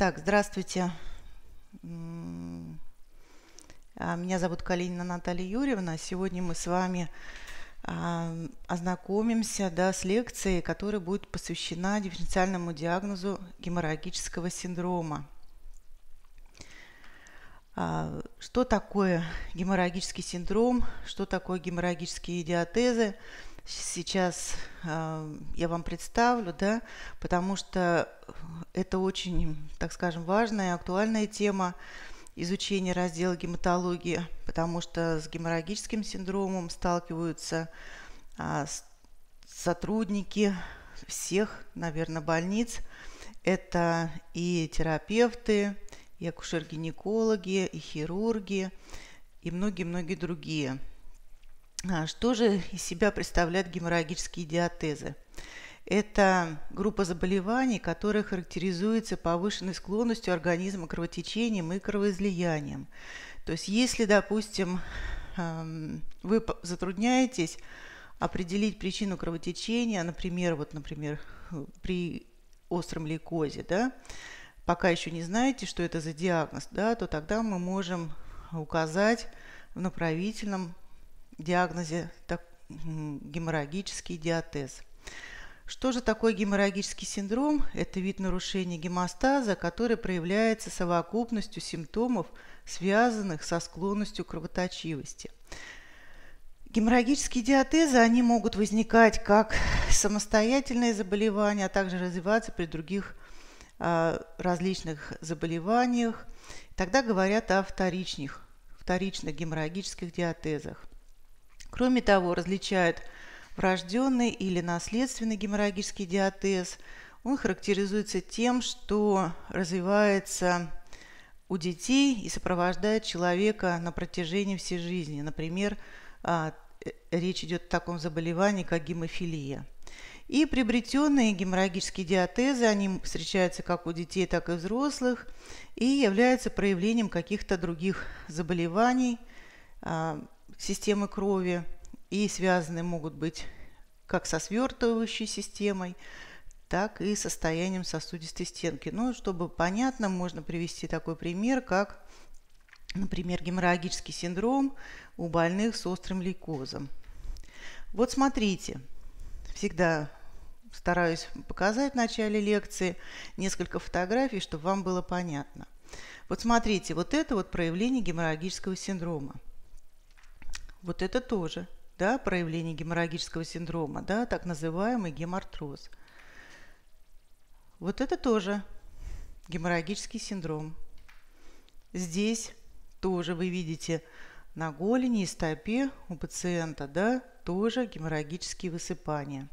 Так, здравствуйте. Меня зовут Калинина Наталья Юрьевна. Сегодня мы с вами ознакомимся, с лекцией, которая будет посвящена дифференциальному диагнозу геморрагического синдрома. Что такое геморрагический синдром, что такое геморрагические диатезы? Сейчас я вам представлю, потому что это очень, так скажем, важная и актуальная тема изучения раздела гематологии, потому что с геморрагическим синдромом сталкиваются сотрудники всех, наверное, больниц. Это и терапевты, и акушер-гинекологи, и хирурги, и многие-многие другие. Что же из себя представляют геморрагические диатезы? Это группа заболеваний, которая характеризуется повышенной склонностью организма к кровотечениям и кровоизлияниям. То есть, если, допустим, вы затрудняетесь определить причину кровотечения, например, при остром лейкозе, пока еще не знаете, что это за диагноз, то тогда мы можем указать в направительном диагнозе геморрагический диатез. Что же такое геморрагический синдром? Это вид нарушения гемостаза, который проявляется совокупностью симптомов, связанных со склонностью к кровоточивости. Геморрагические диатезы, они могут возникать как самостоятельные заболевания, а также развиваться при других различных заболеваниях. Тогда говорят о вторичных геморрагических диатезах. Кроме того, различают врожденный или наследственный геморрагический диатез. Он характеризуется тем, что развивается у детей и сопровождает человека на протяжении всей жизни. Например, речь идет о таком заболевании, как гемофилия. И приобретенные геморрагические диатезы, они встречаются как у детей, так и взрослых, и являются проявлением каких-то других заболеваний системы крови, и связаны могут быть как со свертывающей системой, так и состоянием сосудистой стенки. Но чтобы понятно, можно привести такой пример, как, например, геморрагический синдром у больных с острым лейкозом. Вот смотрите, всегда стараюсь показать в начале лекции несколько фотографий, чтобы вам было понятно. Вот смотрите, вот это вот проявление геморрагического синдрома. Вот это тоже, проявление геморрагического синдрома, так называемый гемартроз. Вот это тоже геморрагический синдром. Здесь тоже вы видите на голени и стопе у пациента, тоже геморрагические высыпания.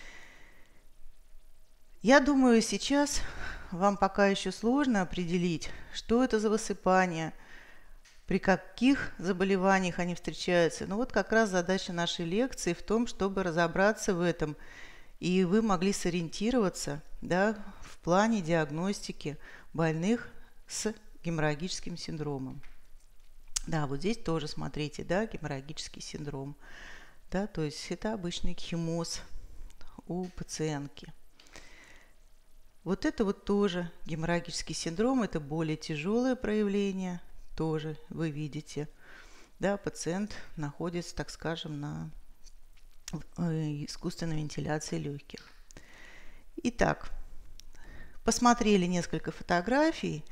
Я думаю, сейчас вам пока еще сложно определить, что это за высыпания, при каких заболеваниях они встречаются. Но вот как раз задача нашей лекции в том, чтобы разобраться в этом, и вы могли сориентироваться в плане диагностики больных с геморрагическим синдромом. Вот здесь тоже смотрите, геморрагический синдром. То есть это обычный химоз у пациентки. Вот это вот тоже геморрагический синдром, это более тяжелое проявление. Тоже вы видите, пациент находится, так скажем, на искусственной вентиляции легких. Итак, посмотрели несколько фотографий,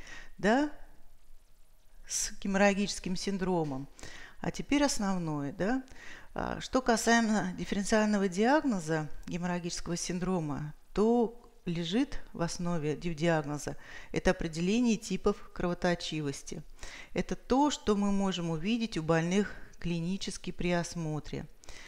с геморрагическим синдромом. А теперь основное, Что касаемо дифференциального диагноза геморрагического синдрома, то лежит в основе диагноза это определение типов кровоточивости. Это то, что мы можем увидеть у больных клинически при осмотре.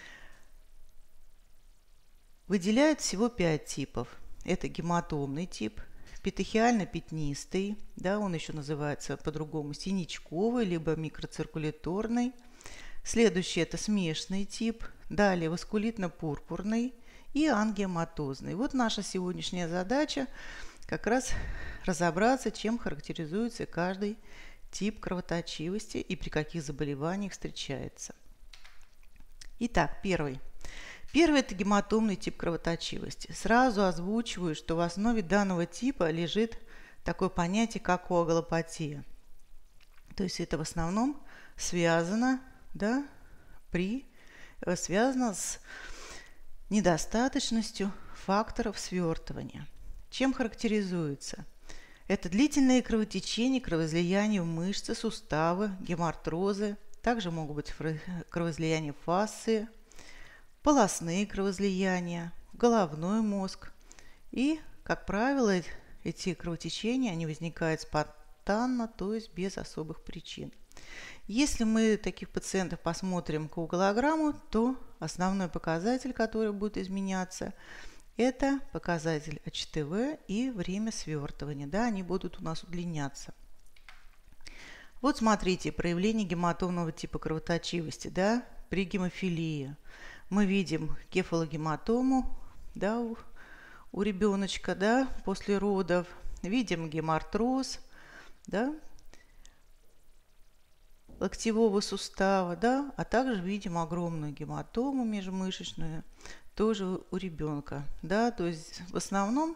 Выделяют всего 5 типов. Это гематомный тип, петехиально-пятнистый, он еще называется по-другому синячковый, либо микроциркуляторный. Следующий это смешанный тип, далее васкулитно-пурпурный и ангиоматозный. Вот наша сегодняшняя задача как раз разобраться, чем характеризуется каждый тип кровоточивости и при каких заболеваниях встречается. Итак, первый. Первый – это гематомный тип кровоточивости. Сразу озвучиваю, что в основе данного типа лежит такое понятие, как коагулопатия. То есть это в основном связано, да, связано с недостаточностью факторов свертывания. Чем характеризуется? Это длительные кровотечения, кровоизлияния в мышцы, суставы, гемартрозы. Также могут быть кровоизлияния в фасции, полостные кровоизлияния, головной мозг. И, как правило, эти кровотечения, они возникают спонтанно, то есть без особых причин. Если мы таких пациентов посмотрим коагулограмму, то основной показатель, который будет изменяться, это показатель АЧТВ и время свертывания. Да, они будут у нас удлиняться. Вот смотрите, проявление гематомного типа кровоточивости, да, при гемофилии. Мы видим кефалогематому, да, у ребеночка, да, после родов. Видим гемартроз, да, локтевого сустава, да, а также видим огромную гематому межмышечную, тоже у ребенка, да, то есть в основном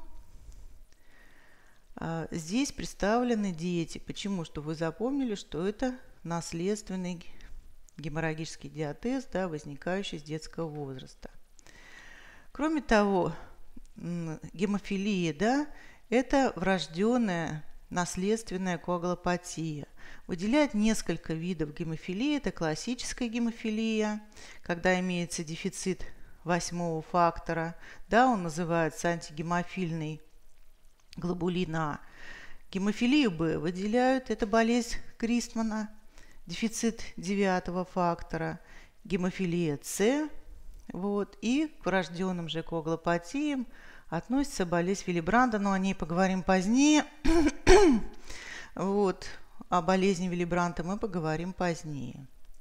здесь представлены дети. Почему? Чтобы вы запомнили, что это наследственный геморрагический диатез, да, возникающий с детского возраста. Кроме того, гемофилия, да, это врожденная наследственная коагулопатия. Выделяет несколько видов гемофилии. Это классическая гемофилия, когда имеется дефицит 8-го фактора. Да, он называется антигемофильный глобулин А. Гемофилию Б выделяют. Это болезнь Кристмана, дефицит 9-го фактора. Гемофилия С. Вот. И к врожденным же коагулопатиям относится болезнь Виллибранда, но о ней поговорим позднее. Вот. О болезни Виллибранда мы поговорим позднее.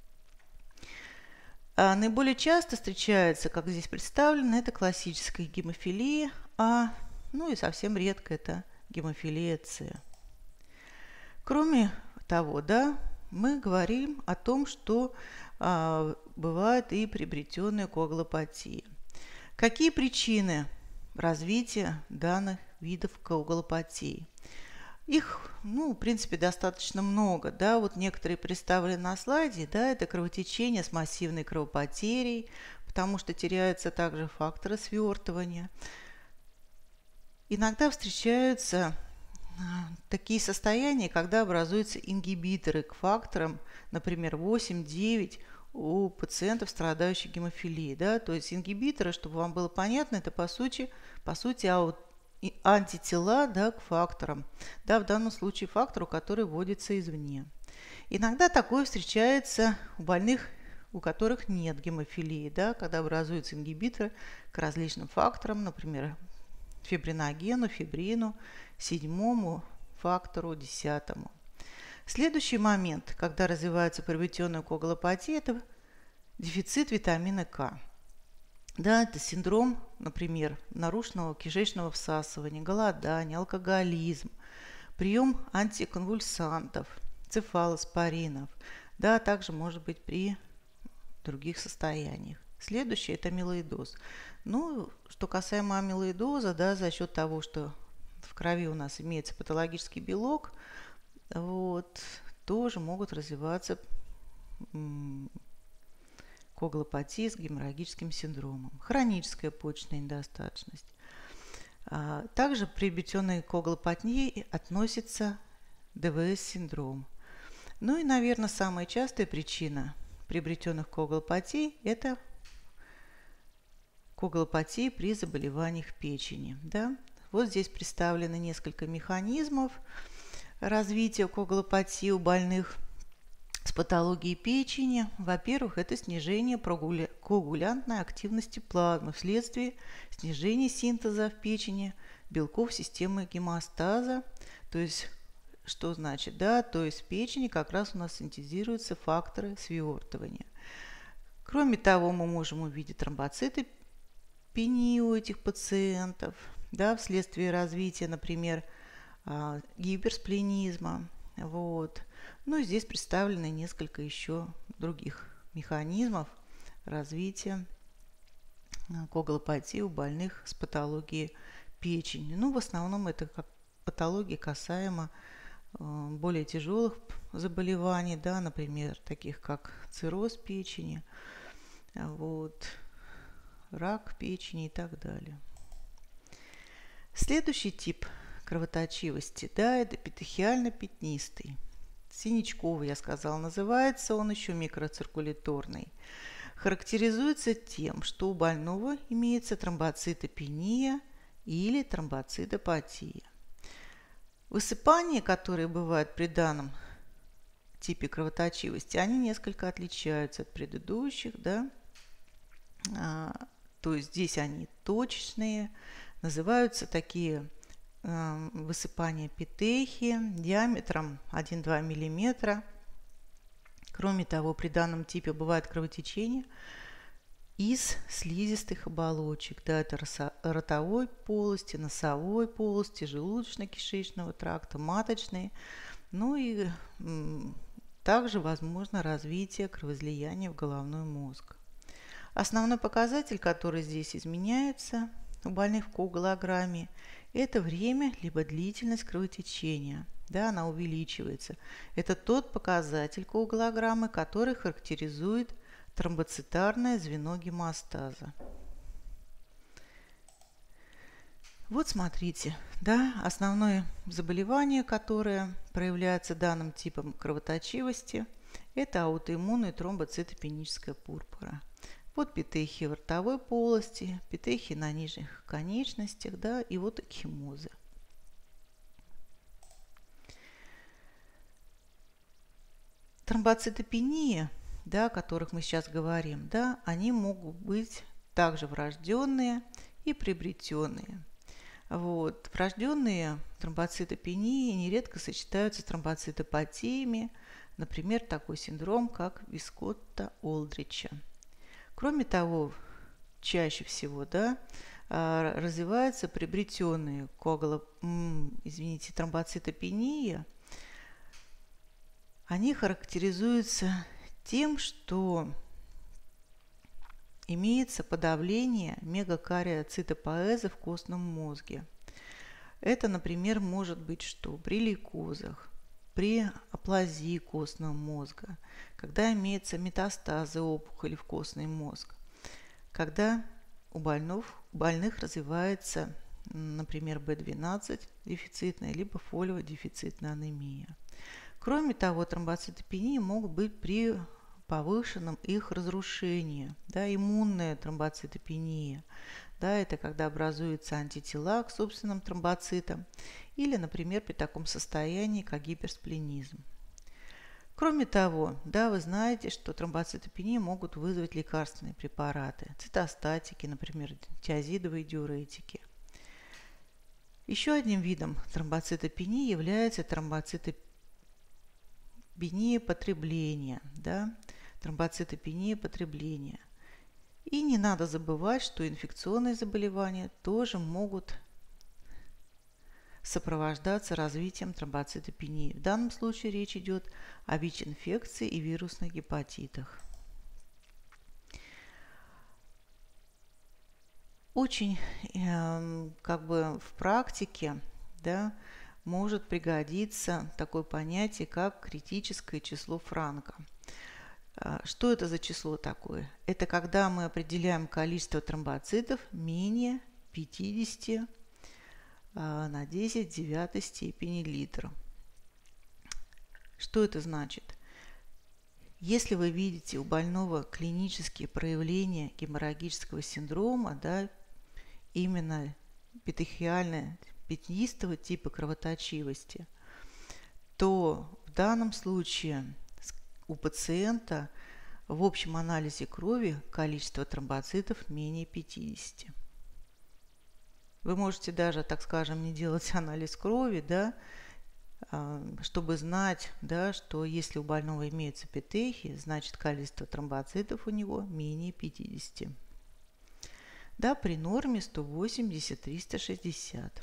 Наиболее часто встречается, как здесь представлено, это классическая гемофилия А, ну и совсем редко это гемофилия С. Кроме того, да, мы говорим о том, что бывает и приобретенная коагулопатия. Какие причины развития данных видов коагулопатии? Их, в принципе, достаточно много, да, вот некоторые представлены на слайде, да, это кровотечение с массивной кровопотерей, потому что теряются также факторы свертывания. Иногда встречаются такие состояния, когда образуются ингибиторы к факторам, например, 8-9 у пациентов, страдающих гемофилией, да, то есть ингибиторы, чтобы вам было понятно, это по сути антитела, да, к факторам, да, в данном случае фактору, который вводится извне. Иногда такое встречается у больных, у которых нет гемофилии, да, когда образуются ингибиторы к различным факторам, например, фибриногену, фибрину, 7-му фактору, 10-му. Следующий момент, когда развивается приобретенная коагулопатия, это дефицит витамина К. Да, это синдром, например, нарушенного кишечного всасывания, голодания, алкоголизм, прием антиконвульсантов, цефалоспоринов, да, также может быть при других состояниях. Следующее – это амилоидоз. Ну, что касаемо амилоидоза, да, за счет того, что в крови у нас имеется патологический белок, вот, тоже могут развиваться коагулопатии с геморрагическим синдромом. Хроническая почечная недостаточность. Также при приобретенной коагулопатии относится ДВС-синдром. Ну и, наверное, самая частая причина приобретенных коагулопатий – это коагулопатии при заболеваниях печени. Да? Вот здесь представлены несколько механизмов развития коагулопатии у больных с патологией печени. Во-первых, это снижение коагулянтной активности плазмы вследствие снижения синтеза в печени белков системы гемостаза. То есть, что значит? Да, то есть в печени как раз у нас синтезируются факторы свертывания. Кроме того, мы можем увидеть тромбоциты у этих пациентов, да, вследствие развития, например, гиперспленизма. Вот. Ну и здесь представлены несколько еще других механизмов развития коагулопатии у больных с патологией печени. Ну, в основном это, как патология касаема более тяжелых заболеваний, да, например, таких как цирроз печени, вот, рак печени и так далее. Следующий тип кровоточивости, да, это эпитехиально-пятнистый. Синячковый, я сказала, называется он еще микроциркуляторный. Характеризуется тем, что у больного имеется тромбоцитопения или тромбоцитопатия. Высыпания, которые бывают при данном типе кровоточивости, они несколько отличаются от предыдущих, да? То есть здесь они точечные, называются такие высыпания петехи диаметром 1-2 мм. Кроме того, при данном типе бывает кровотечение из слизистых оболочек, да, это ротовой полости, носовой полости, желудочно-кишечного тракта, маточной. Ну и также возможно развитие кровоизлияния в головной мозг. Основной показатель, который здесь изменяется у больных в коагулограмме, это время либо длительность кровотечения. Да, она увеличивается. Это тот показатель коагулограммы, который характеризует тромбоцитарное звено гемостаза. Вот смотрите, да, основное заболевание, которое проявляется данным типом кровоточивости, это аутоиммунная тромбоцитопеническая пурпура. Вот петехи в ротовой полости, петехи на нижних конечностях, да, и вот экхимозы. Тромбоцитопения, да, о которых мы сейчас говорим, да, они могут быть также врожденные и приобретенные. Вот. Врожденные тромбоцитопении нередко сочетаются с тромбоцитопатиями, например, такой синдром, как Вискотта-Олдрича. Кроме того, чаще всего, да, развиваются приобретенные тромбоцитопении. Они характеризуются тем, что имеется подавление мегакариоцитопоэза в костном мозге. Это, например, может быть что при лейкозах, при аплазии костного мозга, когда имеются метастазы опухоли в костный мозг, когда у больных развивается, например, B12 дефицитная, либо фолиево-дефицитная анемия. Кроме того, тромбоцитопении могут быть при повышенном их разрушении, да, иммунная тромбоцитопения, да, это когда образуются антитела к собственным тромбоцитам, или, например, при таком состоянии, как гиперсплинизм. Кроме того, да, вы знаете, что тромбоцитопении могут вызвать лекарственные препараты, цитостатики, например, тиазидовые диуретики. Еще одним видом тромбоцитопении является тромбоцитопения потребления, да, тромбоцитопения потребления. И не надо забывать, что инфекционные заболевания тоже могут сопровождаться развитием тромбоцитопении. В данном случае речь идет о ВИЧ-инфекции и вирусных гепатитах. Очень в практике, да, может пригодиться такое понятие, как критическое число Франка. Что это за число такое? Это когда мы определяем количество тромбоцитов менее 50 на 10 в девятой степени литра. Что это значит? Если вы видите у больного клинические проявления геморрагического синдрома, да, именно петехиально-пятнистого типа кровоточивости, то в данном случае у пациента в общем анализе крови количество тромбоцитов менее 50. Вы можете даже, так скажем, не делать анализ крови, да, чтобы знать, да, что если у больного имеются петехи, значит количество тромбоцитов у него менее 50. Да, при норме 180-360.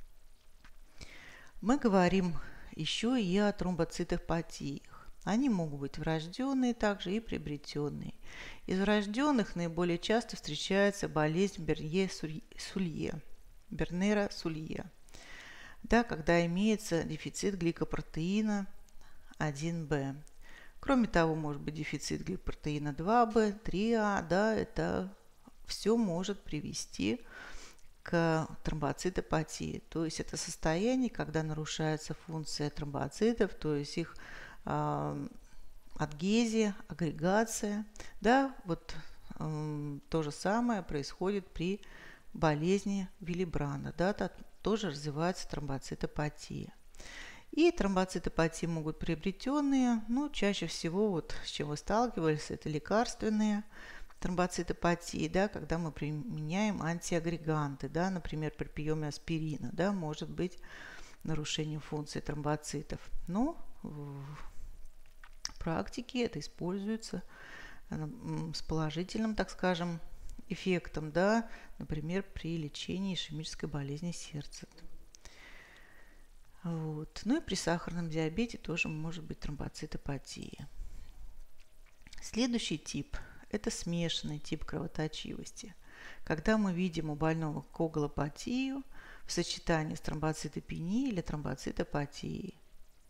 Мы говорим еще и о тромбоцитопатиях. Они могут быть врожденные также и приобретенные. Из врожденных наиболее часто встречается болезнь Бернера-Сулье. да, когда имеется дефицит гликопротеина 1b. Кроме того, может быть дефицит гликопротеина 2b, 3а, да, это все может привести к тромбоцитопатии. То есть это состояние, когда нарушается функция тромбоцитов, то есть их адгезия, агрегация. Да, вот то же самое происходит при болезни Виллибранда. Да, тоже развивается тромбоцитопатия. И тромбоцитопатии могут приобретенные, но чаще всего, вот с чем вы сталкивались, это лекарственные тромбоцитопатии, да, когда мы применяем антиагреганты, да, например, при приеме аспирина, да, может быть нарушение функции тромбоцитов. Но в практике это используется с положительным, так скажем, эффектом, да, например, при лечении ишемической болезни сердца. Вот. Ну и при сахарном диабете тоже может быть тромбоцитопатия. Следующий тип – это смешанный тип кровоточивости, когда мы видим у больного коагулопатию в сочетании с тромбоцитопенией или тромбоцитопатией.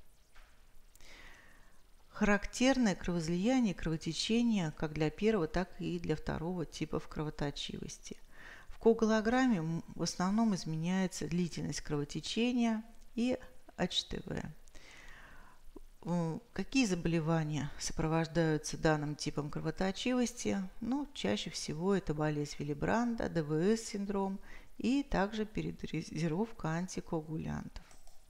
Характерное кровоизлияние и кровотечение как для первого, так и для второго типов кровоточивости. В коагулограмме в основном изменяется длительность кровотечения и ХТВ. Какие заболевания сопровождаются данным типом кровоточивости? Ну, чаще всего это болезнь Виллибранда, ДВС-синдром и также передозировка антикоагулянтов.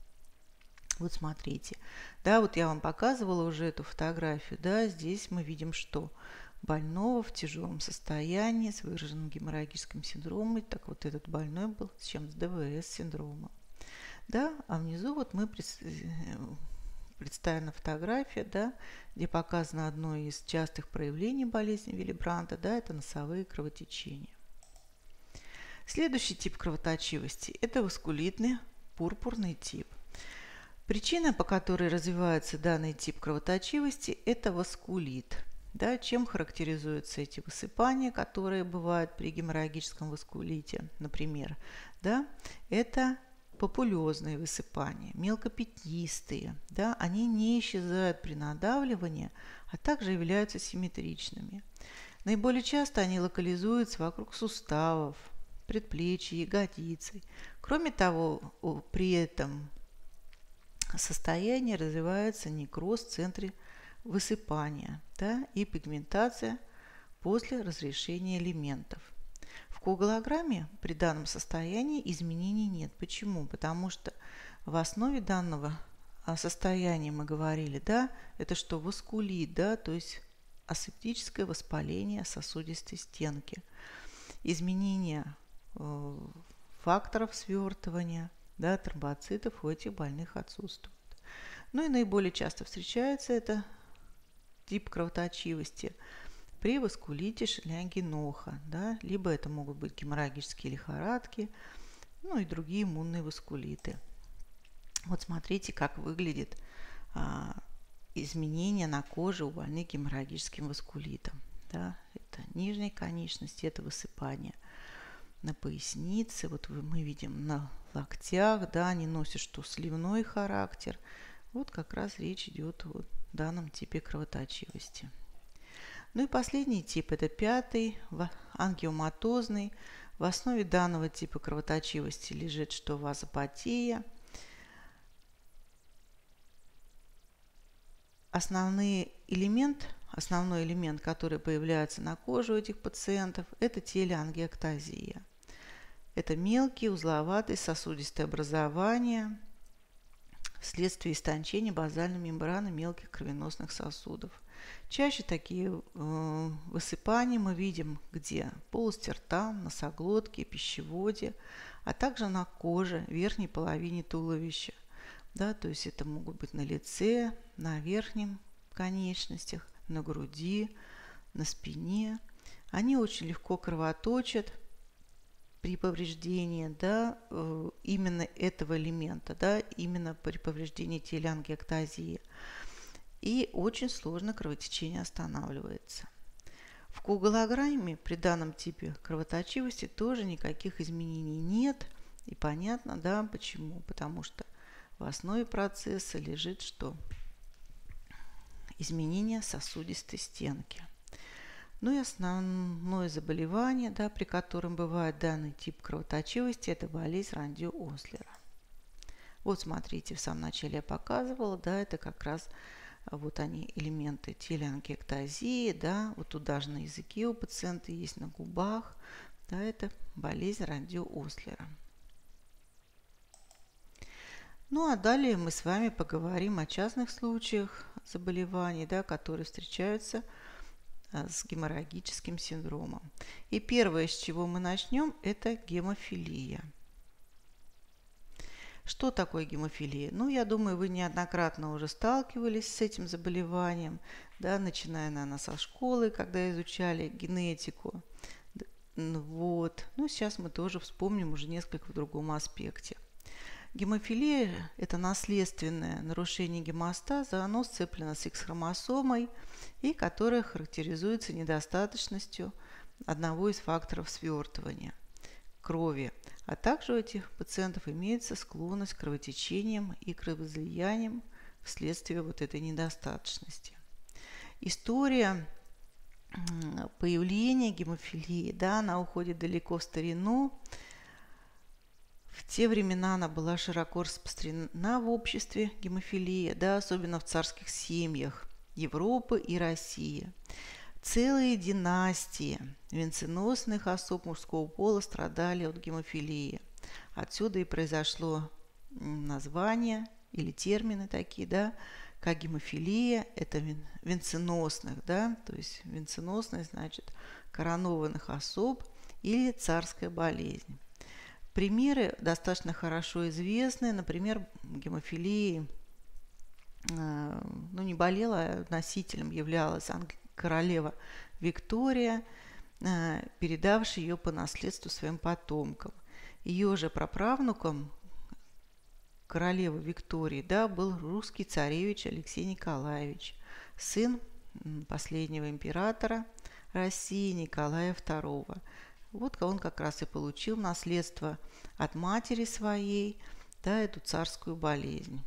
Вот смотрите, да, вот я вам показывала уже эту фотографию, да, здесь мы видим, что больного в тяжелом состоянии с выраженным геморрагическим синдромом, так вот этот больной был с чем? С ДВС-синдромом. Да, а внизу вот мы представлена фотография, да, где показано одно из частых проявлений болезни Виллибранда, да, это носовые кровотечения. Следующий тип кровоточивости – это васкулитный пурпурный тип. Причина, по которой развивается данный тип кровоточивости, это васкулит. Да, чем характеризуются эти высыпания, которые бывают при геморрагическом васкулите, например, да, это папулезные высыпания, мелкопятнистые, да, они не исчезают при надавливании, а также являются симметричными. Наиболее часто они локализуются вокруг суставов, предплечья, ягодицы. Кроме того, при этом состоянии развивается некроз в центре высыпания, да, и пигментация после разрешения элементов. В коагулограмме при данном состоянии изменений нет. Почему? Потому что в основе данного состояния мы говорили, да, это что васкулит, да, то есть асептическое воспаление сосудистой стенки, изменение факторов свертывания, да, тромбоцитов у этих больных отсутствует. Ну и наиболее часто встречается это тип кровоточивости при васкулите Шиллингеноха, да, либо это могут быть геморрагические лихорадки, ну и другие иммунные васкулиты. Вот смотрите, как выглядит изменение на коже у больных геморрагическим васкулитом. Да. Это нижней конечности, это высыпание на пояснице, вот мы видим на локтях, да, они носят что сливной характер. Вот как раз речь идет о данном типе кровоточивости. Ну и последний тип, это пятый, ангиоматозный. В основе данного типа кровоточивости лежит что вазопатия. Основной элемент, который появляется на коже у этих пациентов, это телеангиэктазия. Это мелкие узловатые сосудистые образования вследствие истончения базальной мембраны мелких кровеносных сосудов. Чаще такие высыпания мы видим где? В полости рта, носоглотке, пищеводе, а также на коже, верхней половине туловища. Да, то есть это могут быть на лице, на верхних конечностях, на груди, на спине. Они очень легко кровоточат при повреждении, да, именно этого элемента, да, именно при повреждении телеангиэктазии. И очень сложно кровотечение останавливается. В коагулограмме при данном типе кровоточивости тоже никаких изменений нет. И понятно, да, почему? Потому что в основе процесса лежит что? Изменение сосудистой стенки. Ну и основное заболевание, да, при котором бывает данный тип кровоточивости, это болезнь Рандье-Ослера. Вот смотрите, в самом начале я показывала, да, это как раз вот они элементы телеангиэктазии, да, вот тут даже на языке у пациента есть, на губах, да, это болезнь Рандье-Ослера. Ну а далее мы с вами поговорим о частных случаях заболеваний, да, которые встречаются с геморрагическим синдромом. И первое, с чего мы начнем, это гемофилия. Что такое гемофилия? Ну, я думаю, вы неоднократно уже сталкивались с этим заболеванием, да, начиная, наверное, со школы, когда изучали генетику. Вот. Ну, сейчас мы тоже вспомним уже несколько в другом аспекте. Гемофилия – это наследственное нарушение гемостаза, оно сцеплено с X-хромосомой и которое характеризуется недостаточностью одного из факторов свертывания – крови. А также у этих пациентов имеется склонность к кровотечениям и кровоизлияниям вследствие вот этой недостаточности. История появления гемофилии, да, она уходит далеко в старину. В те времена она была широко распространена в обществе, гемофилия, да, особенно в царских семьях Европы и России. Целые династии венценосных особ мужского пола страдали от гемофилии. Отсюда и произошло название или термины такие, да, как гемофилия, это венценосных, да, то есть венценосных, значит, коронованных особ или царская болезнь. Примеры достаточно хорошо известны. Например, гемофилией не болела, а носителем являлась королева Виктория, передавшая ее по наследству своим потомкам. Ее же праправнуком королевы Виктории, да, был русский царевич Алексей Николаевич, сын последнего императора России Николая II. Вот он как раз и получил наследство от матери своей, да, эту царскую болезнь.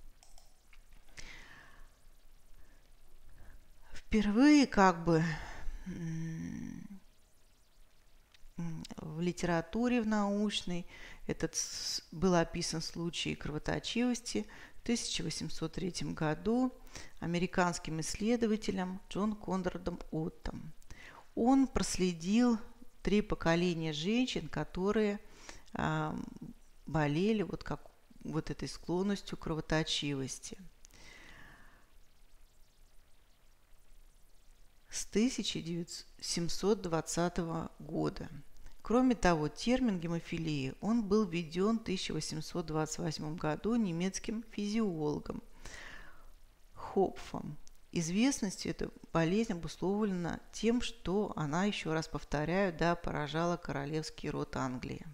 Впервые в литературе, в научной, этот был описан случай кровоточивости в 1803 году американским исследователем Джон Конрадом Оттом. Он проследил 3 поколения женщин, которые болели вот этой склонностью к кровоточивости. С 1720 года. Кроме того, термин гемофилии он был введен в 1828 году немецким физиологом Хопфом. Известностью эта болезнь обусловлена тем, что она, еще раз повторяю, да, поражала королевский род Англии.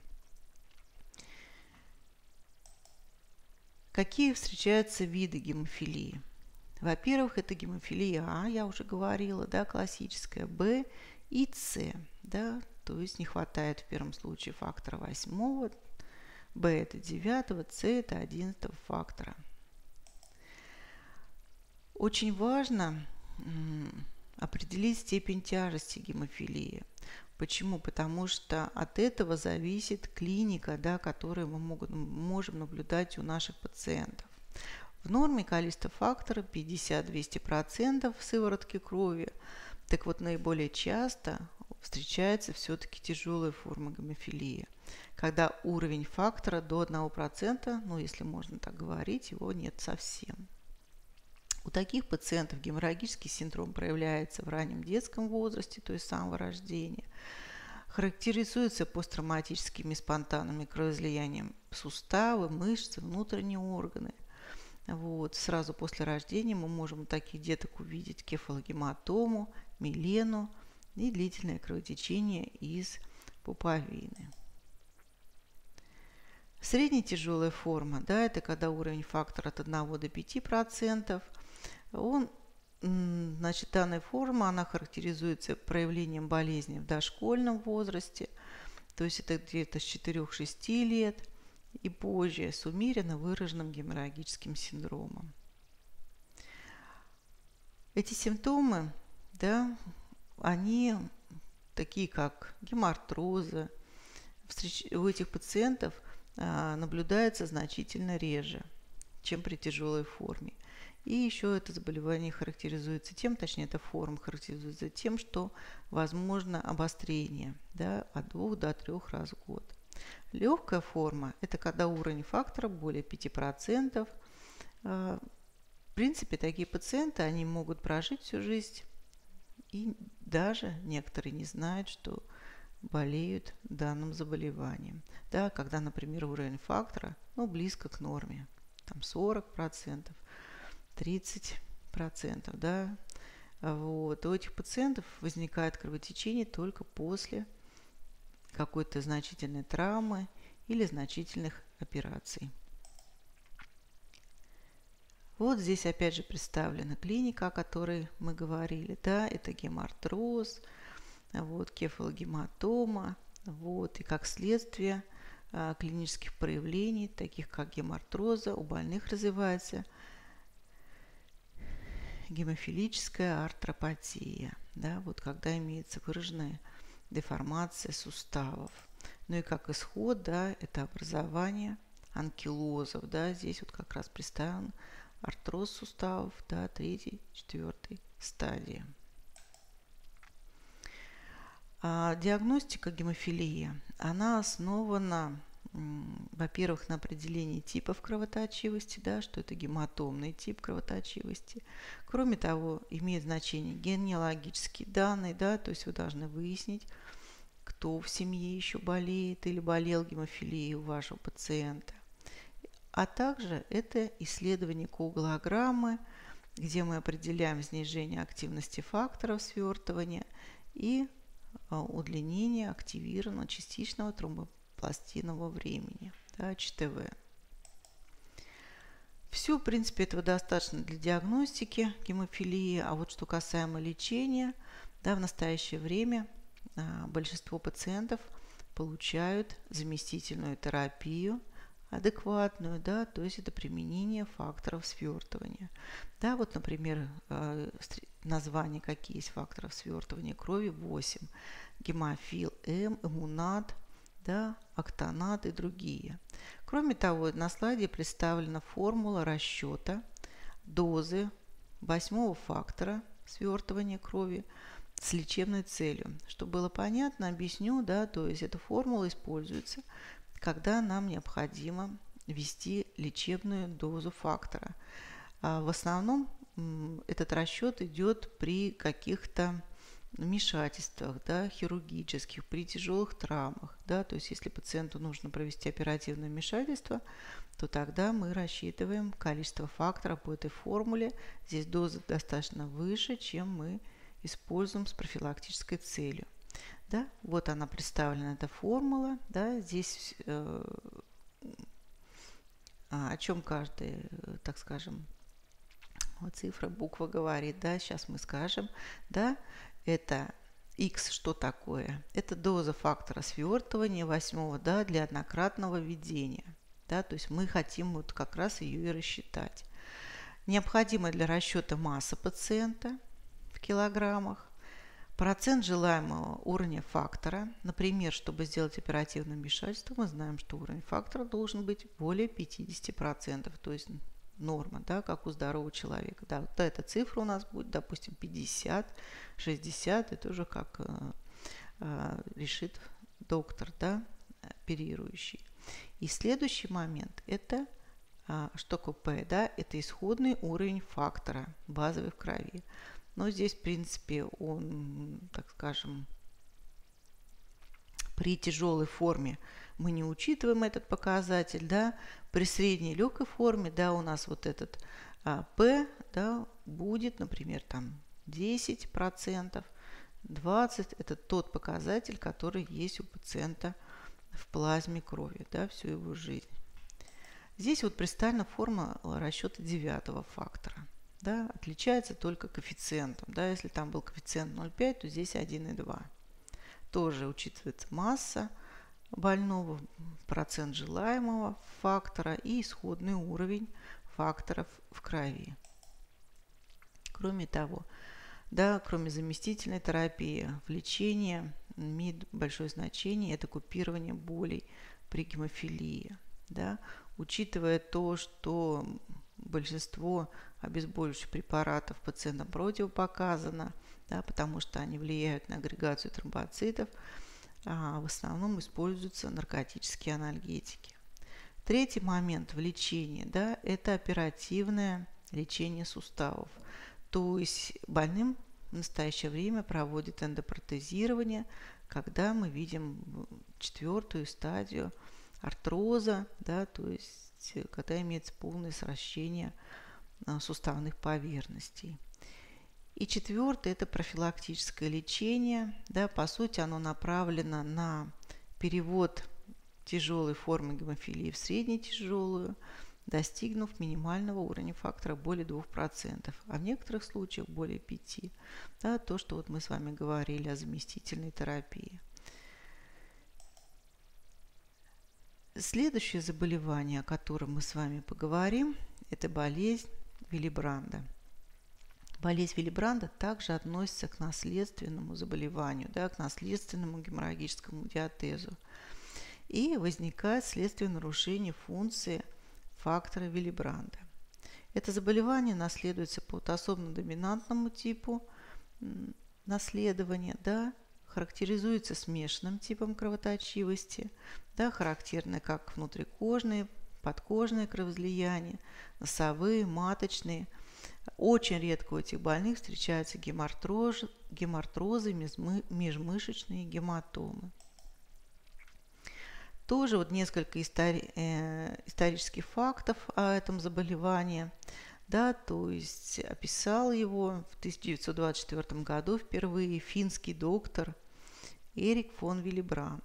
Какие встречаются виды гемофилии? Во-первых, это гемофилия А, я уже говорила, да, классическая, Б и С, да, то есть не хватает в первом случае фактора 8, Б это 9, С это 11 фактора. Очень важно определить степень тяжести гемофилии. Почему? Потому что от этого зависит клиника, да, которую мы можем наблюдать у наших пациентов. В норме количество фактора 50-200% в сыворотке крови. Так вот, наиболее часто встречается все-таки тяжелая форма гемофилии, когда уровень фактора до 1%, ну, если можно так говорить, его нет совсем. У таких пациентов геморрагический синдром проявляется в раннем детском возрасте, то есть с самого рождения. Характеризуется посттравматическими спонтанными кровоизлиянием в суставы, мышцы, внутренние органы. Вот. Сразу после рождения мы можем у таких деток увидеть кефалогематому, милену и длительное кровотечение из пуповины. Среднетяжелая форма, да, это когда уровень фактора от 1 до 5%. Значит, данная форма, она характеризуется проявлением болезни в дошкольном возрасте. то есть это где-то с 4-6 лет и позже, с умеренно выраженным геморрагическим синдромом. Эти симптомы, да, они такие как гемоартроза, у этих пациентов наблюдается значительно реже, чем при тяжелой форме. И еще это заболевание характеризуется тем, точнее эта форма характеризуется тем, что возможно обострение, да, от 2 до 3 раз в год. Легкая форма – это когда уровень фактора более 5%. В принципе, такие пациенты, они могут прожить всю жизнь, и даже некоторые не знают, что болеют данным заболеванием. Да, когда, например, уровень фактора близко к норме, там 40%, 30%, да, вот. У этих пациентов возникает кровотечение только после какой-то значительной травмы или значительных операций. Вот здесь опять же представлена клиника, о которой мы говорили. Да, это гемоартроз, вот, кефалогематома, вот, и как следствие клинических проявлений, таких как гемоартроза, у больных развивается гемофилическая артропатия, да, вот когда имеется выраженная деформация суставов. Ну и как исход, да, это образование анкилозов, да, здесь вот как раз представлен артроз суставов, да, 3-4 стадии. Диагностика гемофилии, она основана, во-первых, на определении типов кровоточивости, да, что это гематомный тип кровоточивости. Кроме того, имеет значение генеалогические данные, да, то есть вы должны выяснить, кто в семье еще болеет или болел гемофилией у вашего пациента. А также это исследование коагулограммы, где мы определяем снижение активности факторов свертывания и удлинение активированного частичного тромбопластинного времени, да, ЧТВ. Все, в принципе, этого достаточно для диагностики гемофилии. А вот что касаемо лечения, да, в настоящее время большинство пациентов получают заместительную терапию, адекватную, да, то есть это применение факторов свертывания. Да, вот, например, названия какие есть факторов свертывания крови 8. Гемофил М, иммунат, да, октонат и другие. Кроме того, на слайде представлена формула расчета дозы 8 фактора свертывания крови с лечебной целью. Чтобы было понятно, объясню, да, то есть эта формула используется, когда нам необходимо ввести лечебную дозу фактора. В основном этот расчет идет при каких-то вмешательствах, да, хирургических, при тяжелых травмах. Да, то есть если пациенту нужно провести оперативное вмешательство, то тогда мы рассчитываем количество факторов по этой формуле. Здесь доза достаточно выше, чем мы используем с профилактической целью. Да, вот она представлена, эта формула. Да, здесь о чем каждая, так скажем, цифра, буква говорит. Да, сейчас мы скажем. Да, это X что такое? Это доза фактора свертывания 8, да, для однократного введения. Да, то есть мы хотим вот как раз ее и рассчитать. Необходима для расчета масса пациента в килограммах. Процент желаемого уровня фактора, например, чтобы сделать оперативное вмешательство, мы знаем, что уровень фактора должен быть более 50%, то есть норма, да, как у здорового человека. Да, вот эта цифра у нас будет, допустим, 50, 60, это уже как решит доктор, да, оперирующий. И следующий момент – это что КП, да, это исходный уровень фактора базовой в крови. Но здесь, в принципе, он, так скажем, при тяжелой форме мы не учитываем этот показатель, да. При средней легкой форме, да, у нас вот этот P, да, будет, например, там 10%, 20% – это тот показатель, который есть у пациента в плазме крови, да, всю его жизнь. Здесь вот представлена форма расчета 9 фактора. Да, отличается только коэффициентом. Да, если там был коэффициент 0,5, то здесь 1,2. Тоже учитывается масса, больного, процент желаемого фактора и исходный уровень факторов в крови. Кроме того, да, кроме заместительной терапии, в лечении имеет большое значение это купирование болей при гемофилии. Да. Учитывая то, что большинство обезболивающих препаратов пациентам противопоказано, да, потому что они влияют на агрегацию тромбоцитов, в основном используются наркотические анальгетики. Третий момент в лечении, да, это оперативное лечение суставов. То есть больным в настоящее время проводят эндопротезирование, когда мы видим 4-ю стадию артроза, да, то есть когда имеется полное сращение суставных поверхностей. И 4-е – это профилактическое лечение. Да, по сути, оно направлено на перевод тяжелой формы гемофилии в средне-тяжелую, достигнув минимального уровня фактора более 2%, а в некоторых случаях более 5%. Да, то, что вот мы с вами говорили о заместительной терапии. Следующее заболевание, о котором мы с вами поговорим, это болезнь Виллибранда. Болезнь Виллибранда также относится к наследственному заболеванию, да, к наследственному геморрагическому диатезу. И возникает вследствие нарушения функции фактора Виллибранда. Это заболевание наследуется по аутосомно-доминантному типу наследования, да, характеризуется смешанным типом кровоточивости, да, характерны как внутрикожные, подкожные кровоизлияния, носовые, маточные. Очень редко у этих больных встречаются гемартрозы, межмышечные гематомы. Тоже вот несколько исторических фактов о этом заболевании. Да, то есть описал его в 1924 году впервые финский доктор Эрик фон Виллибранд.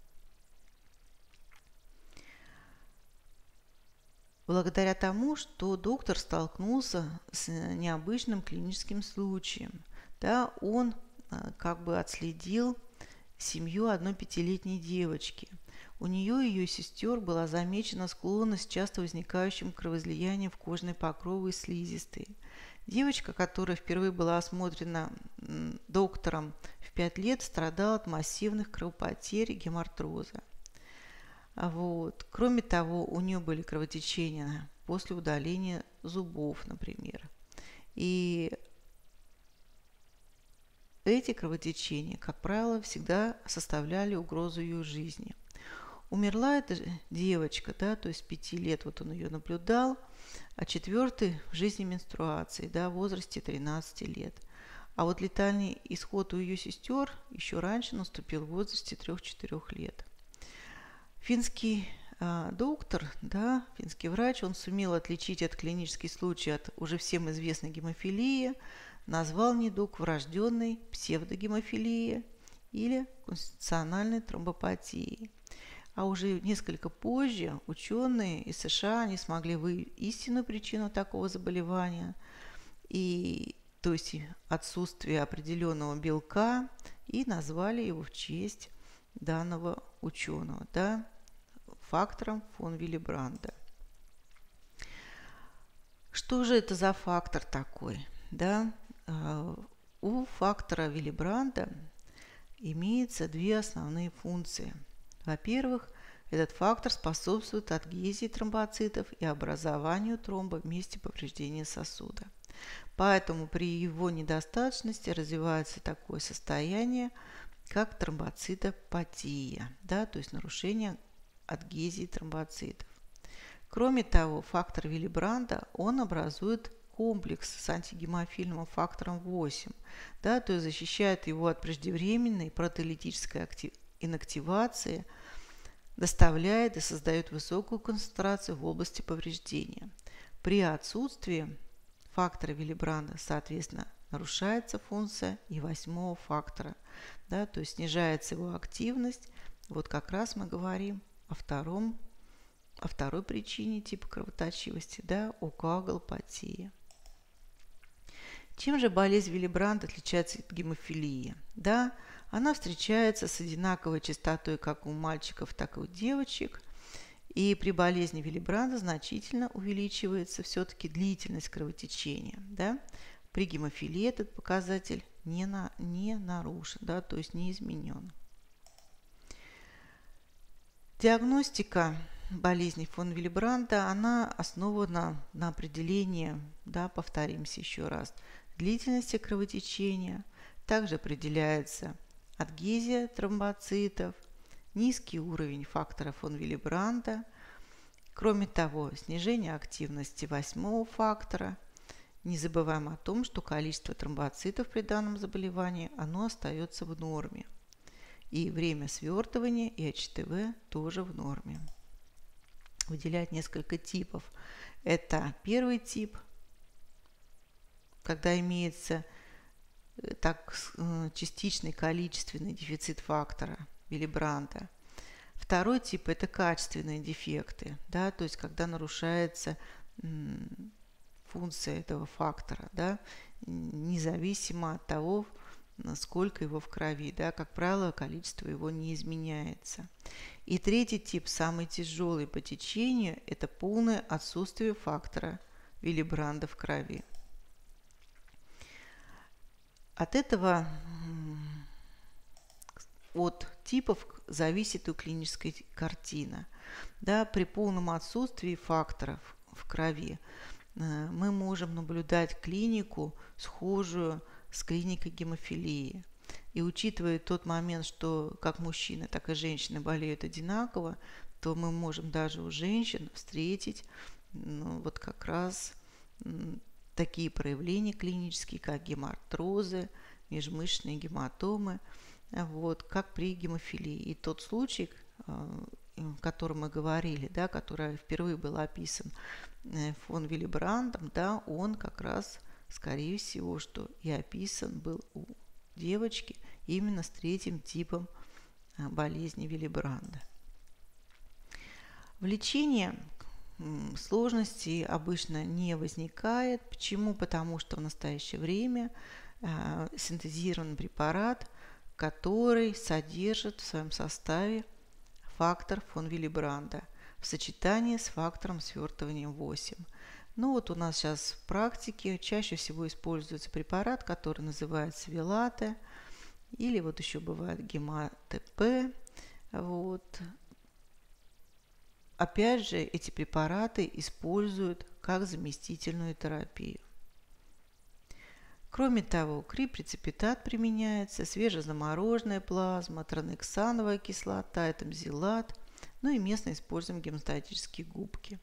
Благодаря тому, что доктор столкнулся с необычным клиническим случаем, да, он как бы отследил семью одной 5-летней девочки. У нее и ее сестер была замечена склонность к часто возникающим кровоизлияниям в кожные покровы и слизистые. Девочка, которая впервые была осмотрена доктором в 5 лет, страдала от массивных кровопотерь и гемартроза. Вот. Кроме того, у нее были кровотечения после удаления зубов, например. И эти кровотечения, как правило, всегда составляли угрозу ее жизни. Умерла эта девочка, да, то есть 5 лет вот он ее наблюдал, а 4-й в жизни менструации, да, в возрасте 13 лет. А вот летальный исход у ее сестер еще раньше наступил в возрасте 3-4 лет. Финский доктор, да, финский врач, он сумел отличить этот клинический случай от уже всем известной гемофилии, назвал недуг врожденной псевдогемофилией или конституциональной тромбопатией. А уже несколько позже ученые из США не смогли выявить истинную причину такого заболевания, то есть отсутствие определенного белка, и назвали его в честь данного ученого, да, фактором фон Виллибранда. Что же это за фактор такой? Да? У фактора Виллибранда имеется 2 основные функции. Во-первых, этот фактор способствует адгезии тромбоцитов и образованию тромба в месте повреждения сосуда. Поэтому при его недостаточности развивается такое состояние, как тромбоцитопатия, да, то есть нарушение адгезии тромбоцитов. Кроме того, фактор Виллибранда, он образует комплекс с антигемофильным фактором 8, да, то есть защищает его от преждевременной протеолитической инактивации, доставляет и создает высокую концентрацию в области повреждения. При отсутствии фактора Виллибранда, соответственно, нарушается функция и 8-го фактора, да, то есть снижается его активность. Вот как раз мы говорим о второй причине типа кровоточивости, да, о коагулопатии. Чем же болезнь Вилли Брандта отличается от гемофилии? Да, она встречается с одинаковой частотой как у мальчиков, так и у девочек. И при болезни Вилли Брандта значительно увеличивается все-таки длительность кровотечения. Да? При гемофилии этот показатель не нарушен, да, то есть не изменен. Диагностика болезни фон Вилли Брандта, она основана на определении, да, повторимся еще раз, длительности кровотечения. Также определяется адгезия тромбоцитов, низкий уровень фактора фон Вилли Брандта. Кроме того, снижение активности 8-го фактора. Не забываем о том, что количество тромбоцитов при данном заболевании, оно остается в норме. И время свертывания и HTV тоже в норме. Выделяют несколько типов. Это первый тип, когда имеется частичный количественный дефицит фактора Вилли Брандта. Второй тип – это качественные дефекты, да, то есть когда нарушается функция этого фактора, да, независимо от того, сколько его в крови, да, как правило, количество его не изменяется. И третий тип, самый тяжелый по течению, это полное отсутствие фактора Вилли Брандта в крови. От этого, от типов зависит и клиническая картина. Да, при полном отсутствии факторов в крови мы можем наблюдать клинику, схожую с клиникой гемофилии. И учитывая тот момент, что как мужчины, так и женщины болеют одинаково, то мы можем даже у женщин встретить вот как раз такие проявления клинические, как гемоартрозы, межмышечные гематомы, вот, как при гемофилии. И тот случай, о котором мы говорили, да, который впервые был описан фон Вилли Брандтом, да, он как раз, скорее всего, что и описан был у девочки именно с третьим типом болезни Вилли Брандта. В лечении сложностей обычно не возникает. Почему? Потому что в настоящее время синтезирован препарат, который содержит в своем составе фактор фон Вилли Брандта в сочетании с фактором свертывания 8. Ну вот у нас сейчас в практике чаще всего используется препарат, который называется Вилате, или вот еще бывает Гема-ТП. Вот. Опять же, эти препараты используют как заместительную терапию. Кроме того, крипрецепитат применяется, свежезамороженная плазма, транексановая кислота, этамзилат, ну и местно используем гемостатические губки.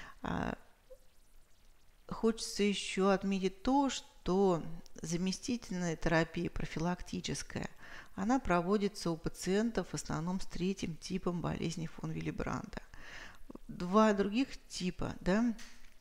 Хочется еще отметить то, что заместительная терапия профилактическая, она проводится у пациентов в основном с третьим типом болезни фон Вилли Брандта. Два других типа, да,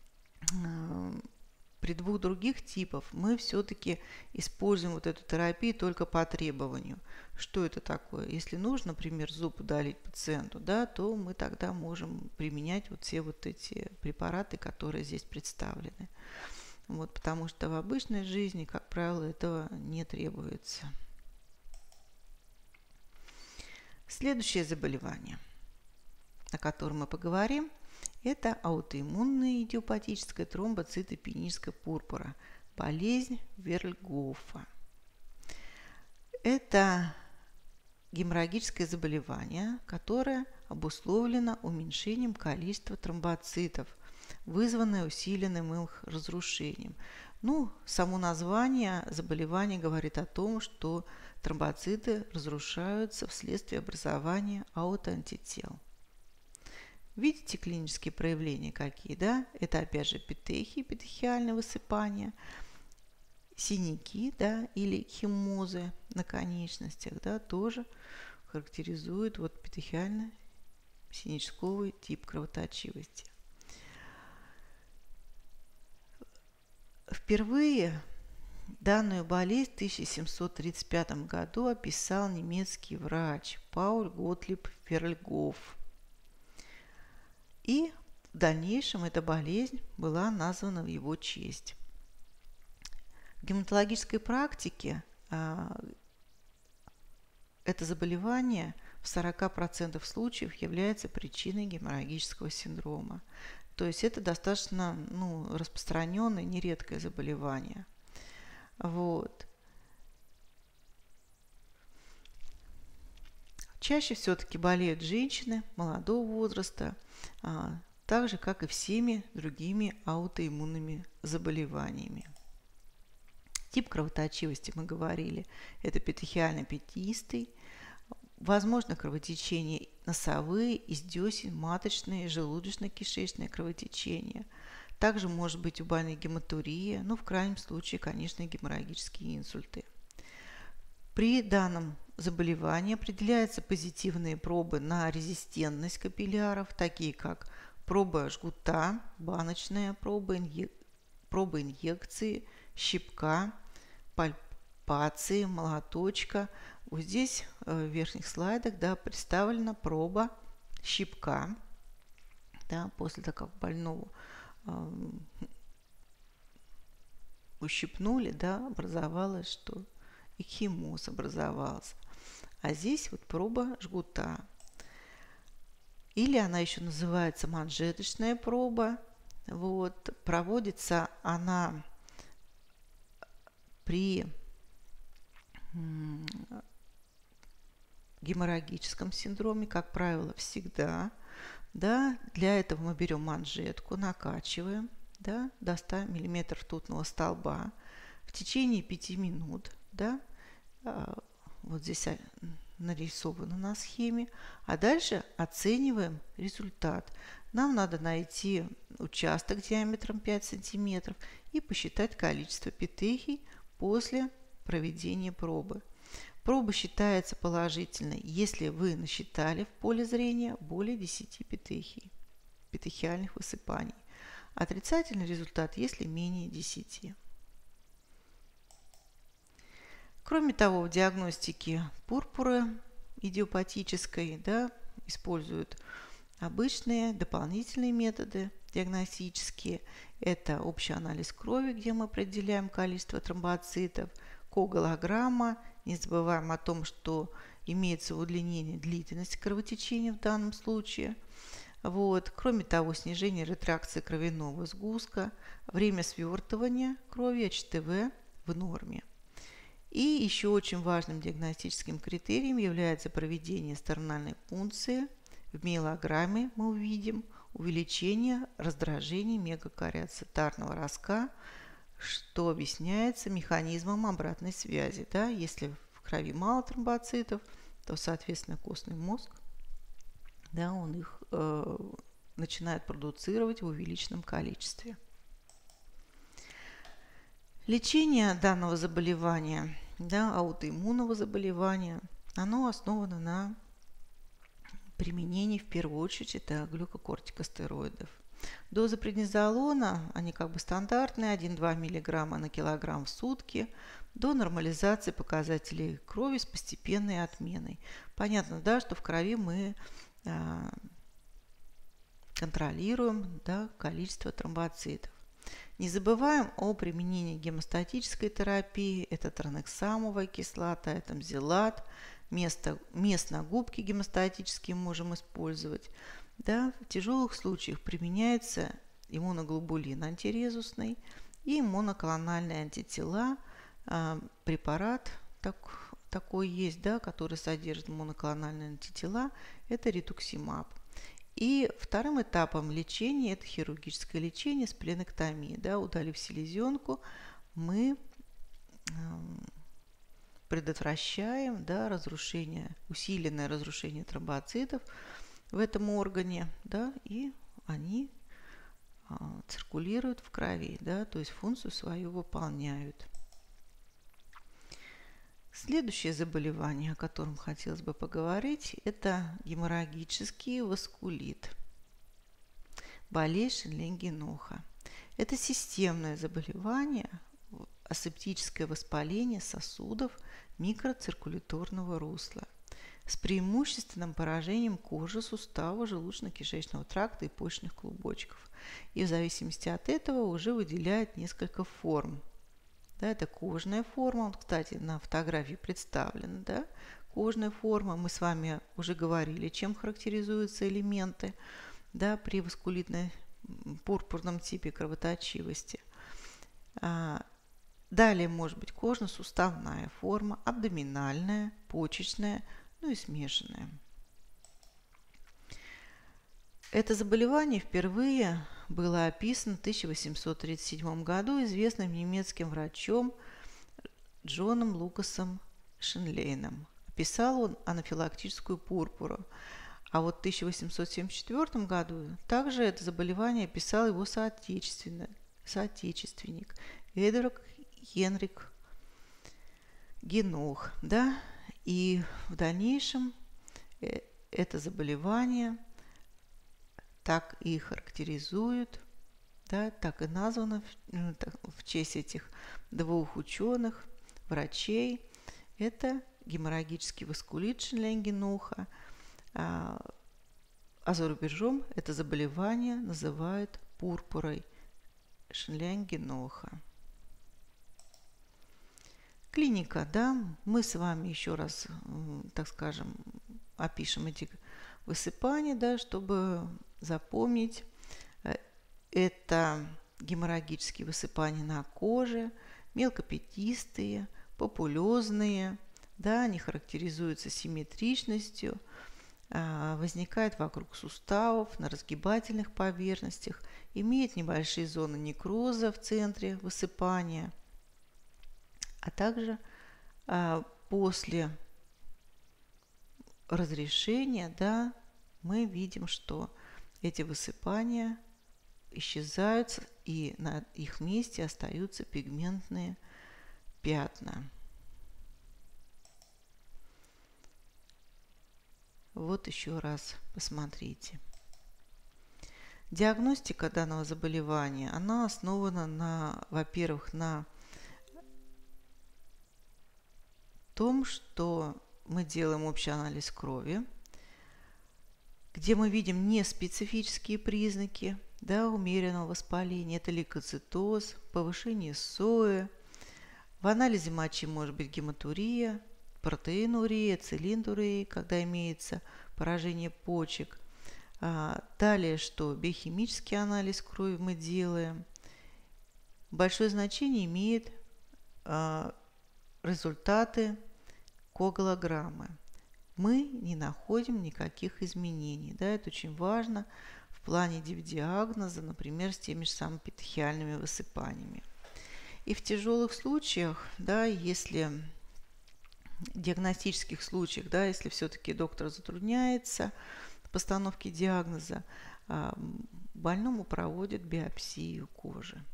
при двух других типах мы все-таки используем вот эту терапию только по требованию. Что это такое? Если нужно, например, зуб удалить пациенту, да, то мы тогда можем применять вот все вот эти препараты, которые здесь представлены. Вот, потому что в обычной жизни, как правило, этого не требуется. Следующее заболевание, о котором мы поговорим, это аутоиммунная идиопатическая тромбоцитопеническая пурпура, болезнь Верльгофа. Это геморрагическое заболевание, которое обусловлено уменьшением количества тромбоцитов, вызванное усиленным их разрушением. Ну, само название заболевания говорит о том, что тромбоциты разрушаются вследствие образования аутоантител. Видите клинические проявления какие, да? Это опять же петехии, петехиальное высыпание, синяки, да, или химозы на конечностях, да, тоже характеризуют вот петехиально-синячковый тип кровоточивости. Впервые данную болезнь в 1735 году описал немецкий врач Пауль Готлиб Верльгоф. И в дальнейшем эта болезнь была названа в его честь. В гематологической практике это заболевание в 40% случаев является причиной геморрагического синдрома. То есть это достаточно распространенное, нередкое заболевание. Вот. Чаще все-таки болеют женщины молодого возраста, так же, как и всеми другими аутоиммунными заболеваниями. Тип кровоточивости мы говорили, это петехиально-пятнистый. Возможно кровотечение носовые, из десен, маточные, желудочно-кишечное кровотечение. Также может быть у больных гематурия, в крайнем случае, конечно, геморрагические инсульты. При данном заболевании определяются позитивные пробы на резистентность капилляров, такие как проба жгута, баночная проба, проба инъекции, щипка, пальпации, молоточка. Вот здесь в верхних слайдах представлена проба щипка. После того, как больного ущипнули, образовалось, что экхимоз образовался. А здесь вот проба жгута. Или она еще называется манжеточная проба. Вот. Проводится она при геморрагическом синдроме, как правило, всегда. Для этого мы берем манжетку, накачиваем до 100 мм ртутного столба в течение 5 минут. Вот здесь нарисовано на схеме. А дальше оцениваем результат. Нам надо найти участок диаметром 5 см и посчитать количество петехий после проведения пробы. Проба считается положительной, если вы насчитали в поле зрения более 10 петехиальных высыпаний. Отрицательный результат, если менее 10. Кроме того, в диагностике пурпуры идиопатической используют обычные дополнительные методы диагностические. Это общий анализ крови, где мы определяем количество тромбоцитов, коголограмма. Не забываем о том, что имеется удлинение длительности кровотечения в данном случае. Вот. Кроме того, снижение ретракции кровяного сгустка, время свертывания крови, HTV в норме. И еще очень важным диагностическим критерием является проведение сторональной пункции. В миелограмме мы увидим увеличение раздражения мегакариоцитарного ростка, что объясняется механизмом обратной связи. Если в крови мало тромбоцитов, то, соответственно, костный мозг, он их начинает продуцировать в увеличенном количестве. Лечение данного заболевания, аутоиммунного заболевания, оно основано на применении, в первую очередь, это глюкокортикостероидов. Дозы преднизолона, они стандартные, 1-2 мг на килограмм в сутки, до нормализации показателей крови с постепенной отменой. Понятно, что в крови мы контролируем количество тромбоцитов. Не забываем о применении гемостатической терапии. Это транексамовая кислота, это мзелат. Местно губки гемостатические можем использовать. В тяжелых случаях применяется иммуноглобулин антирезусный и моноклональные антитела. Препарат такой есть, который содержит моноклональные антитела. Это ритуксимаб. И вторым этапом лечения это хирургическое лечение с спленэктомией. Удалив селезенку, мы предотвращаем усиленное разрушение тромбоцитов в этом органе, и они циркулируют в крови, то есть функцию свою выполняют. Следующее заболевание, о котором хотелось бы поговорить, это геморрагический васкулит, болезнь Шенлинге-Ноха. Это системное заболевание, асептическое воспаление сосудов микроциркуляторного русла с преимущественным поражением кожи, сустава, желудочно-кишечного тракта и почечных клубочков. И в зависимости от этого уже выделяет несколько форм Да, это кожная форма. Вот, кстати, на фотографии представлена, да, кожная форма. Мы с вами уже говорили, чем характеризуются элементы, да, при васкулитно-пурпурном типе кровоточивости. Далее может быть кожно-суставная форма, абдоминальная, почечная, ну и смешанная. Это заболевание впервые было описано в 1837 году известным немецким врачом Джоном Лукасом Шинлейном. Описал он анафилактическую пурпуру. А вот в 1874 году также это заболевание описал его соотечественник Эдвард Генрих Генох. Да? И в дальнейшем это заболевание так и характеризуют, да, так и названо в честь этих двух ученых, врачей. Это геморрагический васкулит Шинлейн-Геноха, а за рубежом это заболевание называют пурпурой Шинлейн-Геноха. Клиника, да, мы с вами еще раз, так скажем, опишем эти высыпания, да, чтобы запомнить. Это геморрагические высыпания на коже, мелкопятистые, популезные, да, они характеризуются симметричностью, возникает вокруг суставов, на разгибательных поверхностях, имеет небольшие зоны некроза в центре высыпания, а также после разрешения, да, мы видим, что эти высыпания исчезают, и на их месте остаются пигментные пятна. Вот еще раз посмотрите. Диагностика данного заболевания, она основана во-первых, на том, что мы делаем общий анализ крови, где мы видим неспецифические признаки, да, умеренного воспаления. Это лейкоцитоз, повышение СОЭ. В анализе мочи может быть гематурия, протеинурия, цилиндурия, когда имеется поражение почек. Далее, что биохимический анализ крови мы делаем. Большое значение имеет результаты коагулограммы. Мы не находим никаких изменений. Да, это очень важно в плане диагноза, например, с теми же самыми эпителиальными высыпаниями. И в тяжелых случаях, да, если диагностических случаях, да, если все-таки доктор затрудняется в постановке диагноза, больному проводят биопсию кожи.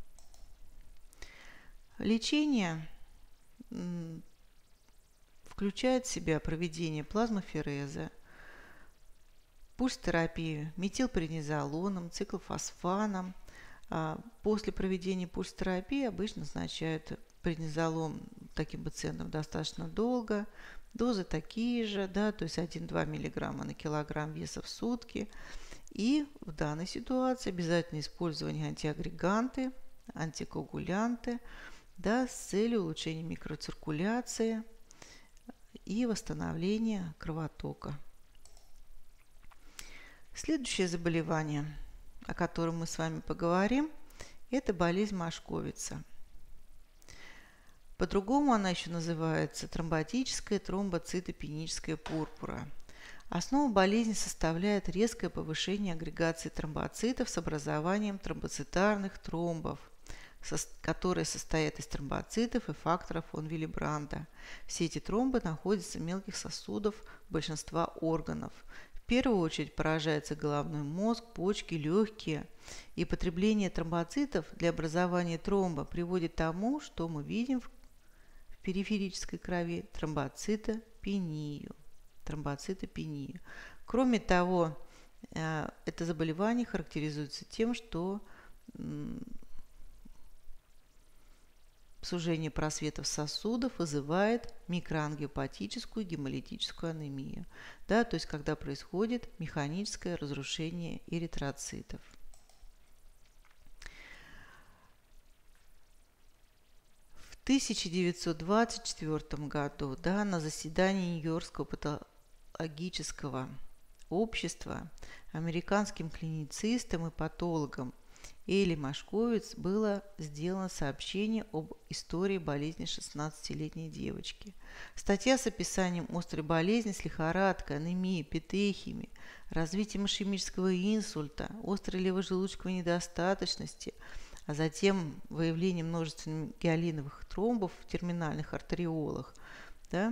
Лечение включает в себя проведение плазмофереза, пульс-терапию метилпреднизолоном, циклофосфаном. После проведения пульс-терапии обычно назначают преднизолон таким пациентам достаточно долго. Дозы такие же, да, то есть 1-2 мг на килограмм веса в сутки. И в данной ситуации обязательно использование антиагреганты, антикоагулянты, да, с целью улучшения микроциркуляции и восстановления кровотока. Следующее заболевание, о котором мы с вами поговорим, это болезнь Машковица. По-другому она еще называется тромботическая тромбоцитопеническая пурпура. Основу болезни составляет резкое повышение агрегации тромбоцитов с образованием тромбоцитарных тромбов, которые состоят из тромбоцитов и факторов фон Виллибранда. Все эти тромбы находятся в мелких сосудах большинства органов. В первую очередь поражается головной мозг, почки, легкие. И потребление тромбоцитов для образования тромба приводит к тому, что мы видим в периферической крови тромбоцитопению. Кроме того, это заболевание характеризуется тем, что сужение просветов сосудов вызывает микроангиопатическую гемолитическую анемию, да, то есть когда происходит механическое разрушение эритроцитов. В 1924 году, да, на заседании Нью-Йоркского патологического общества американским клиницистом и патологом Элли Машковиц было сделано сообщение об истории болезни 16-летней девочки. Статья с описанием острой болезни с лихорадкой, анемией, петехиями, развитием ишемического инсульта, острой левожелудочковой недостаточности, а затем выявлением множественных гиалиновых тромбов в терминальных артериолах, да,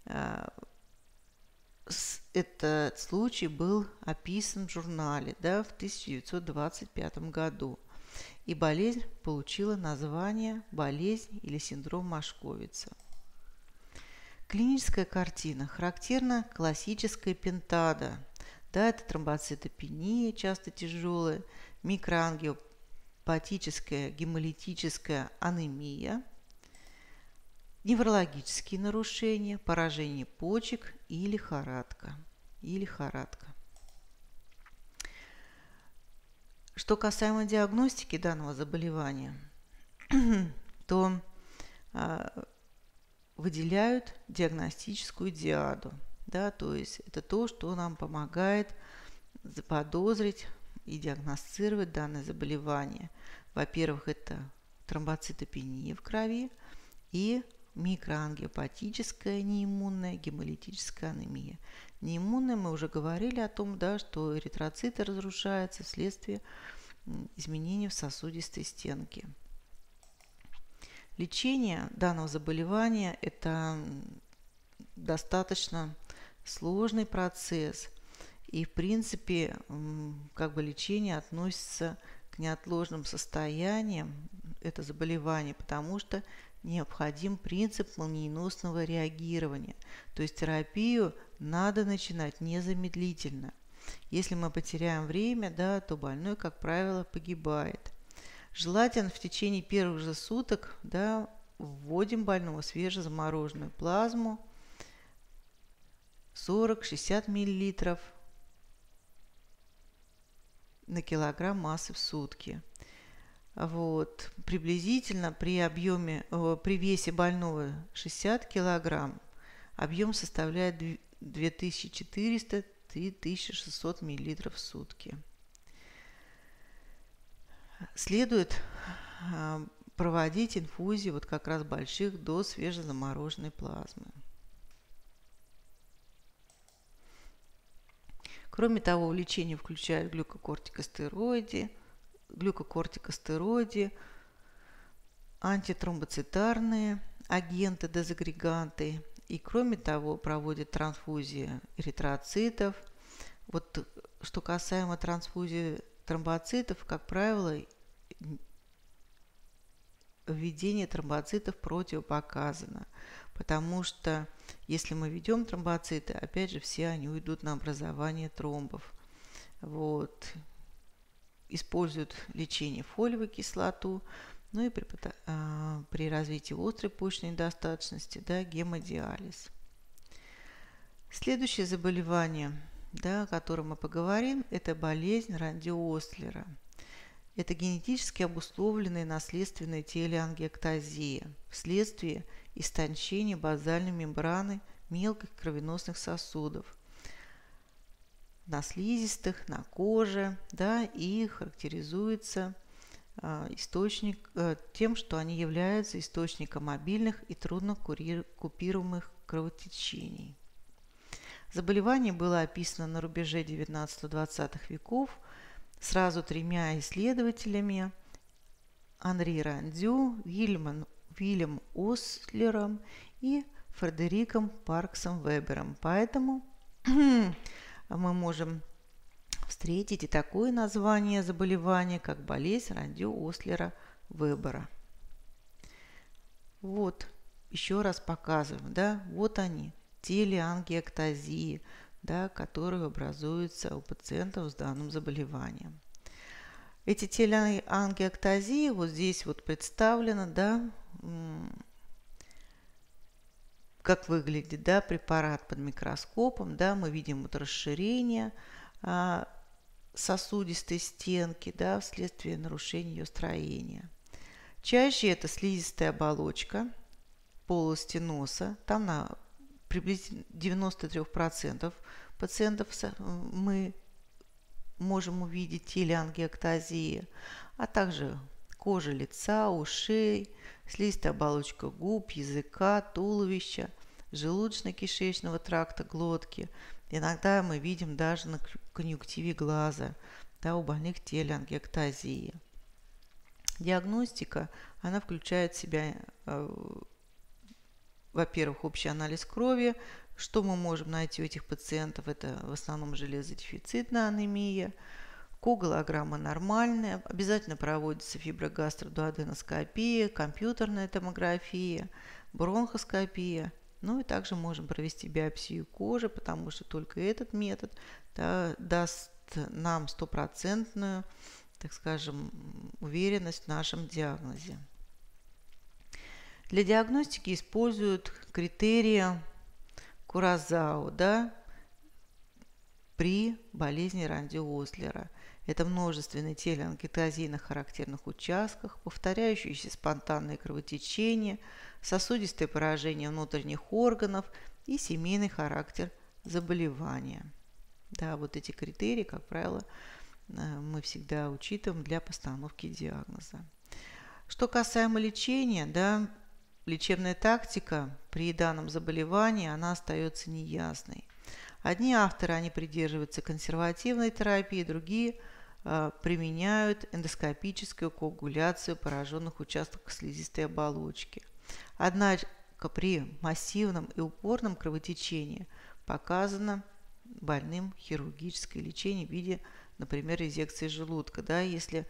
этот случай был описан в журнале, да, в 1925 году. И болезнь получила название болезнь или синдром Машковица. Клиническая картина характерна классическая пентада. Да, это тромбоцитопения, часто тяжелая, микроангиопатическая гемолитическая анемия, неврологические нарушения, поражение почек и лихорадка. Что касаемо диагностики данного заболевания, то выделяют диагностическую диаду. Да, то есть это то, что нам помогает заподозрить и диагностировать данное заболевание. Во-первых, это тромбоцитопения в крови и микроангиопатическая неиммунная гемолитическая анемия. Неиммунная, мы уже говорили о том, да, что эритроциты разрушаются вследствие изменений в сосудистой стенке. Лечение данного заболевания – это достаточно сложный процесс. И, в принципе, лечение относится к неотложным состояниям это заболевание, потому что необходим принцип молниеносного реагирования. То есть терапию надо начинать незамедлительно. Если мы потеряем время, да, то больной, как правило, погибает. Желательно в течение первых же суток, да, вводим больному свежезамороженную плазму 40-60 мл на килограмм массы в сутки. Вот. Приблизительно при весе больного 60 килограмм объем составляет 2400-3600 мл в сутки. Следует проводить инфузии вот как раз больших доз свежезамороженной плазмы. Кроме того, в лечение включают глюкокортикостероиды, антитромбоцитарные агенты, дезагреганты. И кроме того, проводят трансфузии эритроцитов. Вот что касаемо трансфузии тромбоцитов, как правило, введение тромбоцитов противопоказано, потому что если мы введем тромбоциты, опять же, все они уйдут на образование тромбов. Вот. Используют лечение фолиевой кислоту, ну и при развитии острой почечной недостаточности, да, гемодиализ. Следующее заболевание, да, о котором мы поговорим, это болезнь Ранди-Ослера. Это генетически обусловленная наследственная телеангиэктазия вследствие истончения базальной мембраны мелких кровеносных сосудов на слизистых, на коже, да, и характеризуется тем, что они являются источником мобильных и трудно купируемых кровотечений. Заболевание было описано на рубеже 19-20 веков сразу тремя исследователями: Анри Рандю, Вильям Ослером и Фредериком Парксом Вебером. Поэтому мы можем встретить и такое название заболевания, как болезнь Рандю-Ослера-Вебера. Вот, еще раз показываем, да, вот они, телеангиэктазии, да, которые образуются у пациентов с данным заболеванием. Эти телеангиэктазии вот здесь вот представлены, да, как выглядит, да, препарат под микроскопом, да, мы видим вот расширение сосудистой стенки, да, вследствие нарушения ее строения. Чаще это слизистая оболочка, полости носа. Там на приблизительно 93% пациентов мы можем увидеть телеангиэктазии, а также кожа лица, ушей, слизистая оболочка губ, языка, туловища, желудочно-кишечного тракта, глотки. Иногда мы видим даже на конъюнктиве глаза, да, у больных телеангиэктазии. Диагностика, она включает в себя, во-первых, общий анализ крови. Что мы можем найти у этих пациентов? Это в основном железодефицитная анемия. Коагулограмма нормальная. Обязательно проводится фиброгастродуоденоскопия, компьютерная томография, бронхоскопия. Ну и также можем провести биопсию кожи, потому что только этот метод, да, даст нам стопроцентную, так скажем, уверенность в нашем диагнозе. Для диагностики используют критерии Куразао, да, при болезни Ранди-Ослера. Это множественные телеангиэктазии на характерных участках, повторяющиеся спонтанные кровотечения, сосудистое поражение внутренних органов и семейный характер заболевания. Да, вот эти критерии, как правило, мы всегда учитываем для постановки диагноза. Что касаемо лечения, да, лечебная тактика при данном заболевании, она остается неясной. Одни авторы, они придерживаются консервативной терапии, другие применяют эндоскопическую коагуляцию пораженных участков слизистой оболочки. Однако при массивном и упорном кровотечении показано больным хирургическое лечение в виде, например, резекции желудка. Да, если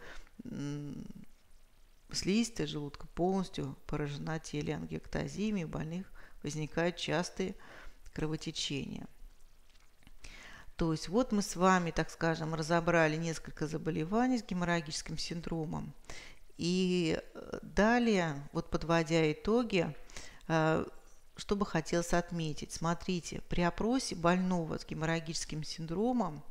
слизистая желудка полностью поражена телеангиэктазиями, у больных возникают частые кровотечения. То есть вот мы с вами, так скажем, разобрали несколько заболеваний с геморрагическим синдромом. И далее, вот подводя итоги, что бы хотелось отметить. Смотрите, при опросе больного с геморрагическим синдромом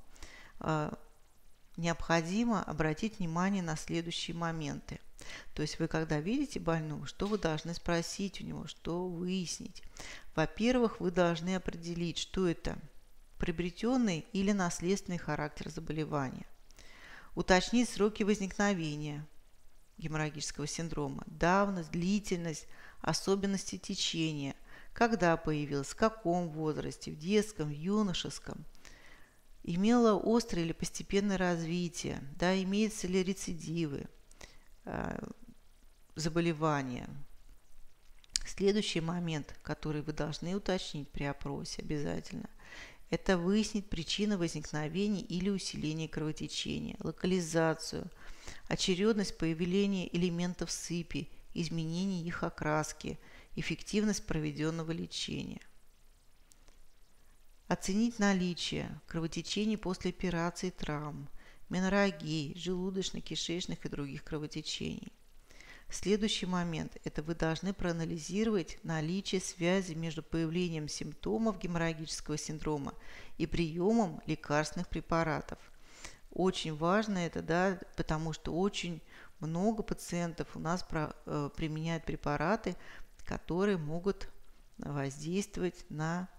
необходимо обратить внимание на следующие моменты. То есть вы, когда видите больного, что вы должны спросить у него, что выяснить? Во-первых, вы должны определить, что это приобретенный или наследственный характер заболевания. Уточнить сроки возникновения геморрагического синдрома, давность, длительность, особенности течения, когда появился, в каком возрасте, в детском, в юношеском, имело острое или постепенное развитие, да, имеются ли рецидивы заболевания. Следующий момент, который вы должны уточнить при опросе обязательно, это выяснить причины возникновения или усиления кровотечения, локализацию, очередность появления элементов сыпи, изменение их окраски, эффективность проведенного лечения. Оценить наличие кровотечений после операции, травм, меноррагии, желудочно-кишечных и других кровотечений. Следующий момент – это вы должны проанализировать наличие связи между появлением симптомов геморрагического синдрома и приемом лекарственных препаратов. Очень важно это, да, потому что очень много пациентов у нас применяют препараты, которые могут воздействовать на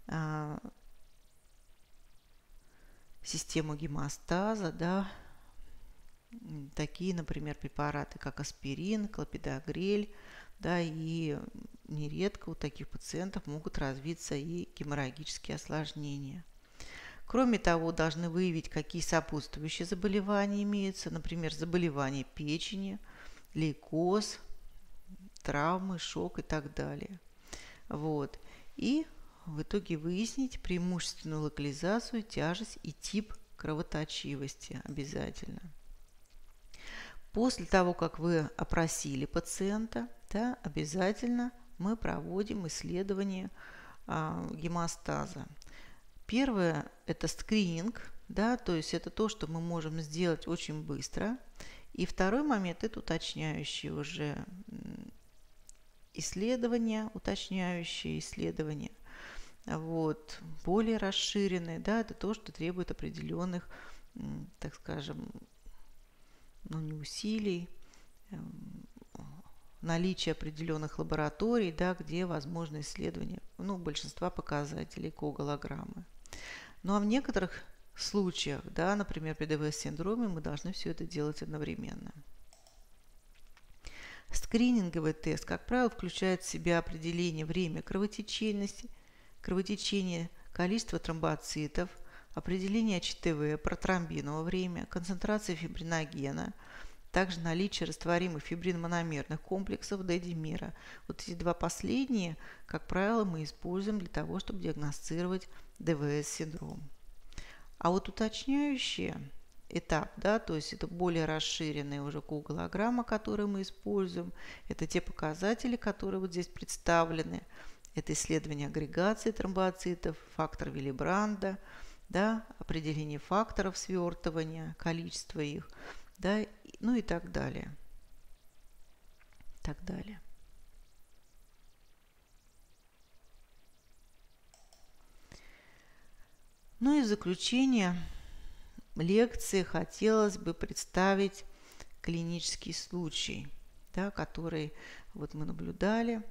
систему гемостаза, да, такие, например, препараты, как аспирин, клопидогрель, да, и нередко у таких пациентов могут развиться и геморрагические осложнения. Кроме того, должны выявить, какие сопутствующие заболевания имеются, например, заболевания печени, лейкоз, травмы, шок и так далее. Вот. И в итоге выяснить преимущественную локализацию, тяжесть и тип кровоточивости обязательно. После того, как вы опросили пациента, да, обязательно мы проводим исследование гемостаза. Первое – это скрининг, да, то есть это то, что мы можем сделать очень быстро. И второй момент – это уточняющие уже исследования, вот, более расширенные, да, это то, что требует определенных, так скажем, ну, не усилий, наличие определенных лабораторий, да, где возможно исследование большинства показателей коголограммы. Ну а в некоторых случаях, да, например, при ДВС-синдроме, мы должны все это делать одновременно. Скрининговый тест, как правило, включает в себя определение времени кровотечения, количество тромбоцитов, определение ЧТВ, протромбинового время, концентрация фибриногена, также наличие растворимых фибрин-мономерных комплексов D-димера. Вот эти два последние, как правило, мы используем для того, чтобы диагностировать ДВС-синдром. А вот уточняющие этап, да, то есть это более расширенная уже коголограмма, которую мы используем. Это те показатели, которые вот здесь представлены. Это исследование агрегации тромбоцитов, фактор Виллибранда, да, определение факторов свертывания, количество их, да, ну и так далее. Так далее. Ну и в заключение лекции хотелось бы представить клинический случай, да, который вот мы наблюдали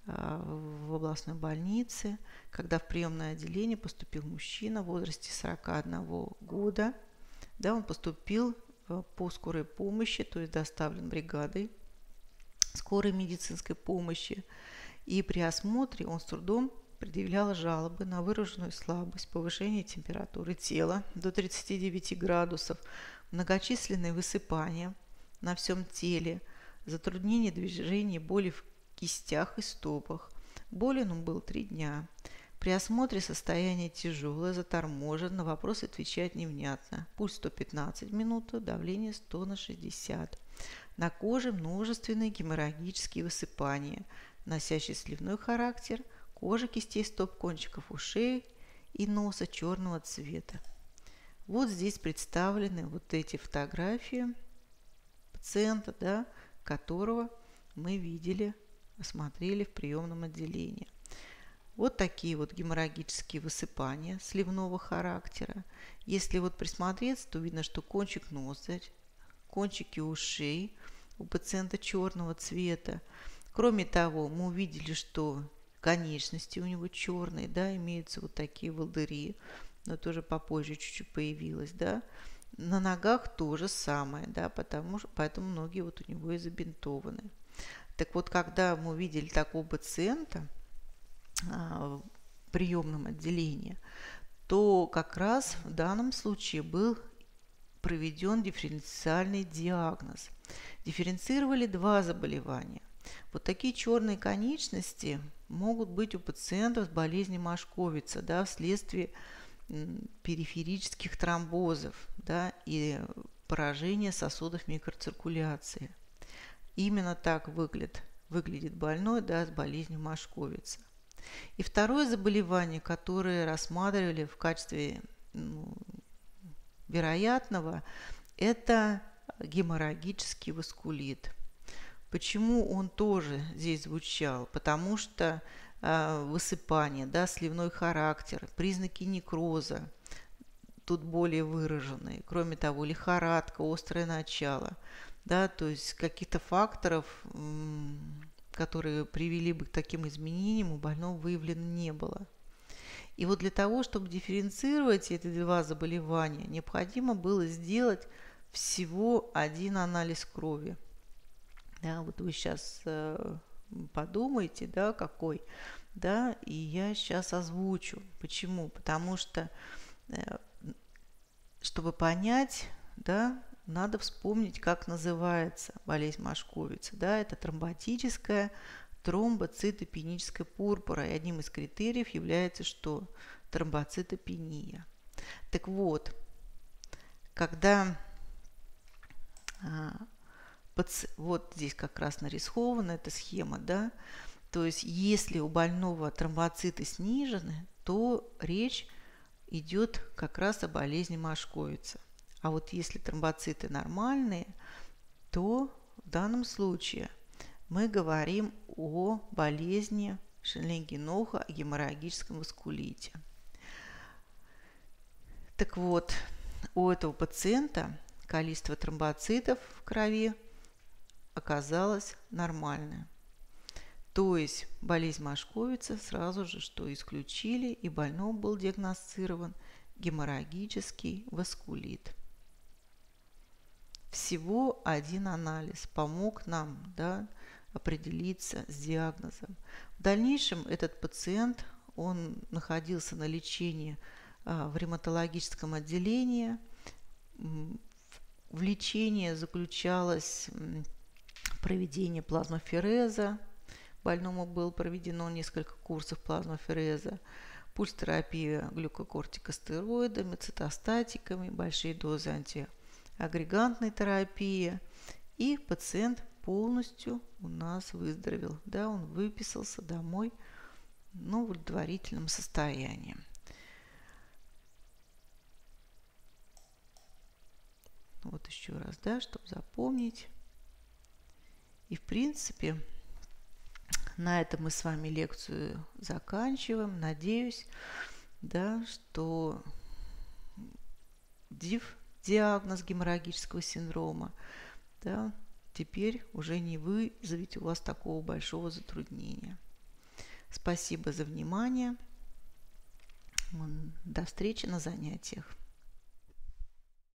в областной больнице, когда в приемное отделение поступил мужчина в возрасте 41 года. Да, он поступил по скорой помощи, то есть доставлен бригадой скорой медицинской помощи. И при осмотре он с трудом предъявлял жалобы на выраженную слабость, повышение температуры тела до 39 градусов, многочисленные высыпания на всем теле, затруднение движения, боли в кистях и стопах. Болен он был 3 дня. При осмотре состояние тяжелое, заторможен, на вопросы отвечать невнятно. Пульс 115 минут, давление 100 на 60. На коже множественные геморрагические высыпания, носящие сливной характер, кожа кистей стоп, кончиков ушей и носа черного цвета. Вот здесь представлены вот эти фотографии пациента, да, которого мы видели, осмотрели в приемном отделении. Вот такие вот геморрагические высыпания сливного характера. Если вот присмотреться, то видно, что кончик носа, кончики ушей у пациента черного цвета. Кроме того, мы увидели, что конечности у него черные, да, имеются вот такие волдыри, но тоже попозже чуть-чуть появилось, да. На ногах то же самое, да, поэтому ноги вот у него и забинтованы. Так вот, когда мы увидели такого пациента в приемном отделении, то как раз в данном случае был проведен дифференциальный диагноз. Дифференцировали 2 заболевания. Вот такие черные конечности могут быть у пациентов с болезнью Машковица, да, вследствие периферических тромбозов, да, и поражения сосудов микроциркуляции. Именно так выглядит больной, да, с болезнью Машковица. И второе заболевание, которое рассматривали в качестве вероятного, это геморрагический васкулит. Почему он тоже здесь звучал? Потому что высыпание, да, сливной характер, признаки некроза тут более выраженные. Кроме того, лихорадка, острое начало, да, то есть каких-то факторов, которые привели бы к таким изменениям, у больного выявлено не было. И вот для того, чтобы дифференцировать эти 2 заболевания, необходимо было сделать всего 1 анализ крови. Да, вот вы сейчас подумайте, да, какой, да, и я сейчас озвучу. Почему? Потому что, чтобы понять, да, надо вспомнить, как называется болезнь Машковица. Да, это тромботическая тромбоцитопеническая пурпура. И одним из критериев является что? Тромбоцитопения. Так вот, когда вот здесь как раз нарисована эта схема, да, то есть если у больного тромбоциты снижены, то речь идет как раз о болезни Машковица. А вот если тромбоциты нормальные, то в данном случае мы говорим о болезни Шенлинги-Ноха, о геморрагическом васкулите. Так вот, у этого пациента количество тромбоцитов в крови оказалась нормальная. То есть болезнь Машковица сразу же что исключили, и больному был диагностирован геморрагический васкулит. Всего один анализ помог нам, да, определиться с диагнозом. В дальнейшем этот пациент, он находился на лечении в ревматологическом отделении. В лечении заключалось проведение плазмофереза. Больному было проведено несколько курсов плазмофереза, пульс-терапия глюкокортикостероидами, цитостатиками, большие дозы антиагрегантной терапии. И пациент полностью у нас выздоровел. Да, он выписался домой, в удовлетворительном состоянии. Вот еще раз, да, чтобы запомнить. И, в принципе, на этом мы с вами лекцию заканчиваем. Надеюсь, да, что диагноз геморрагического синдрома, да, теперь уже не вызовет у вас такого большого затруднения. Спасибо за внимание. До встречи на занятиях.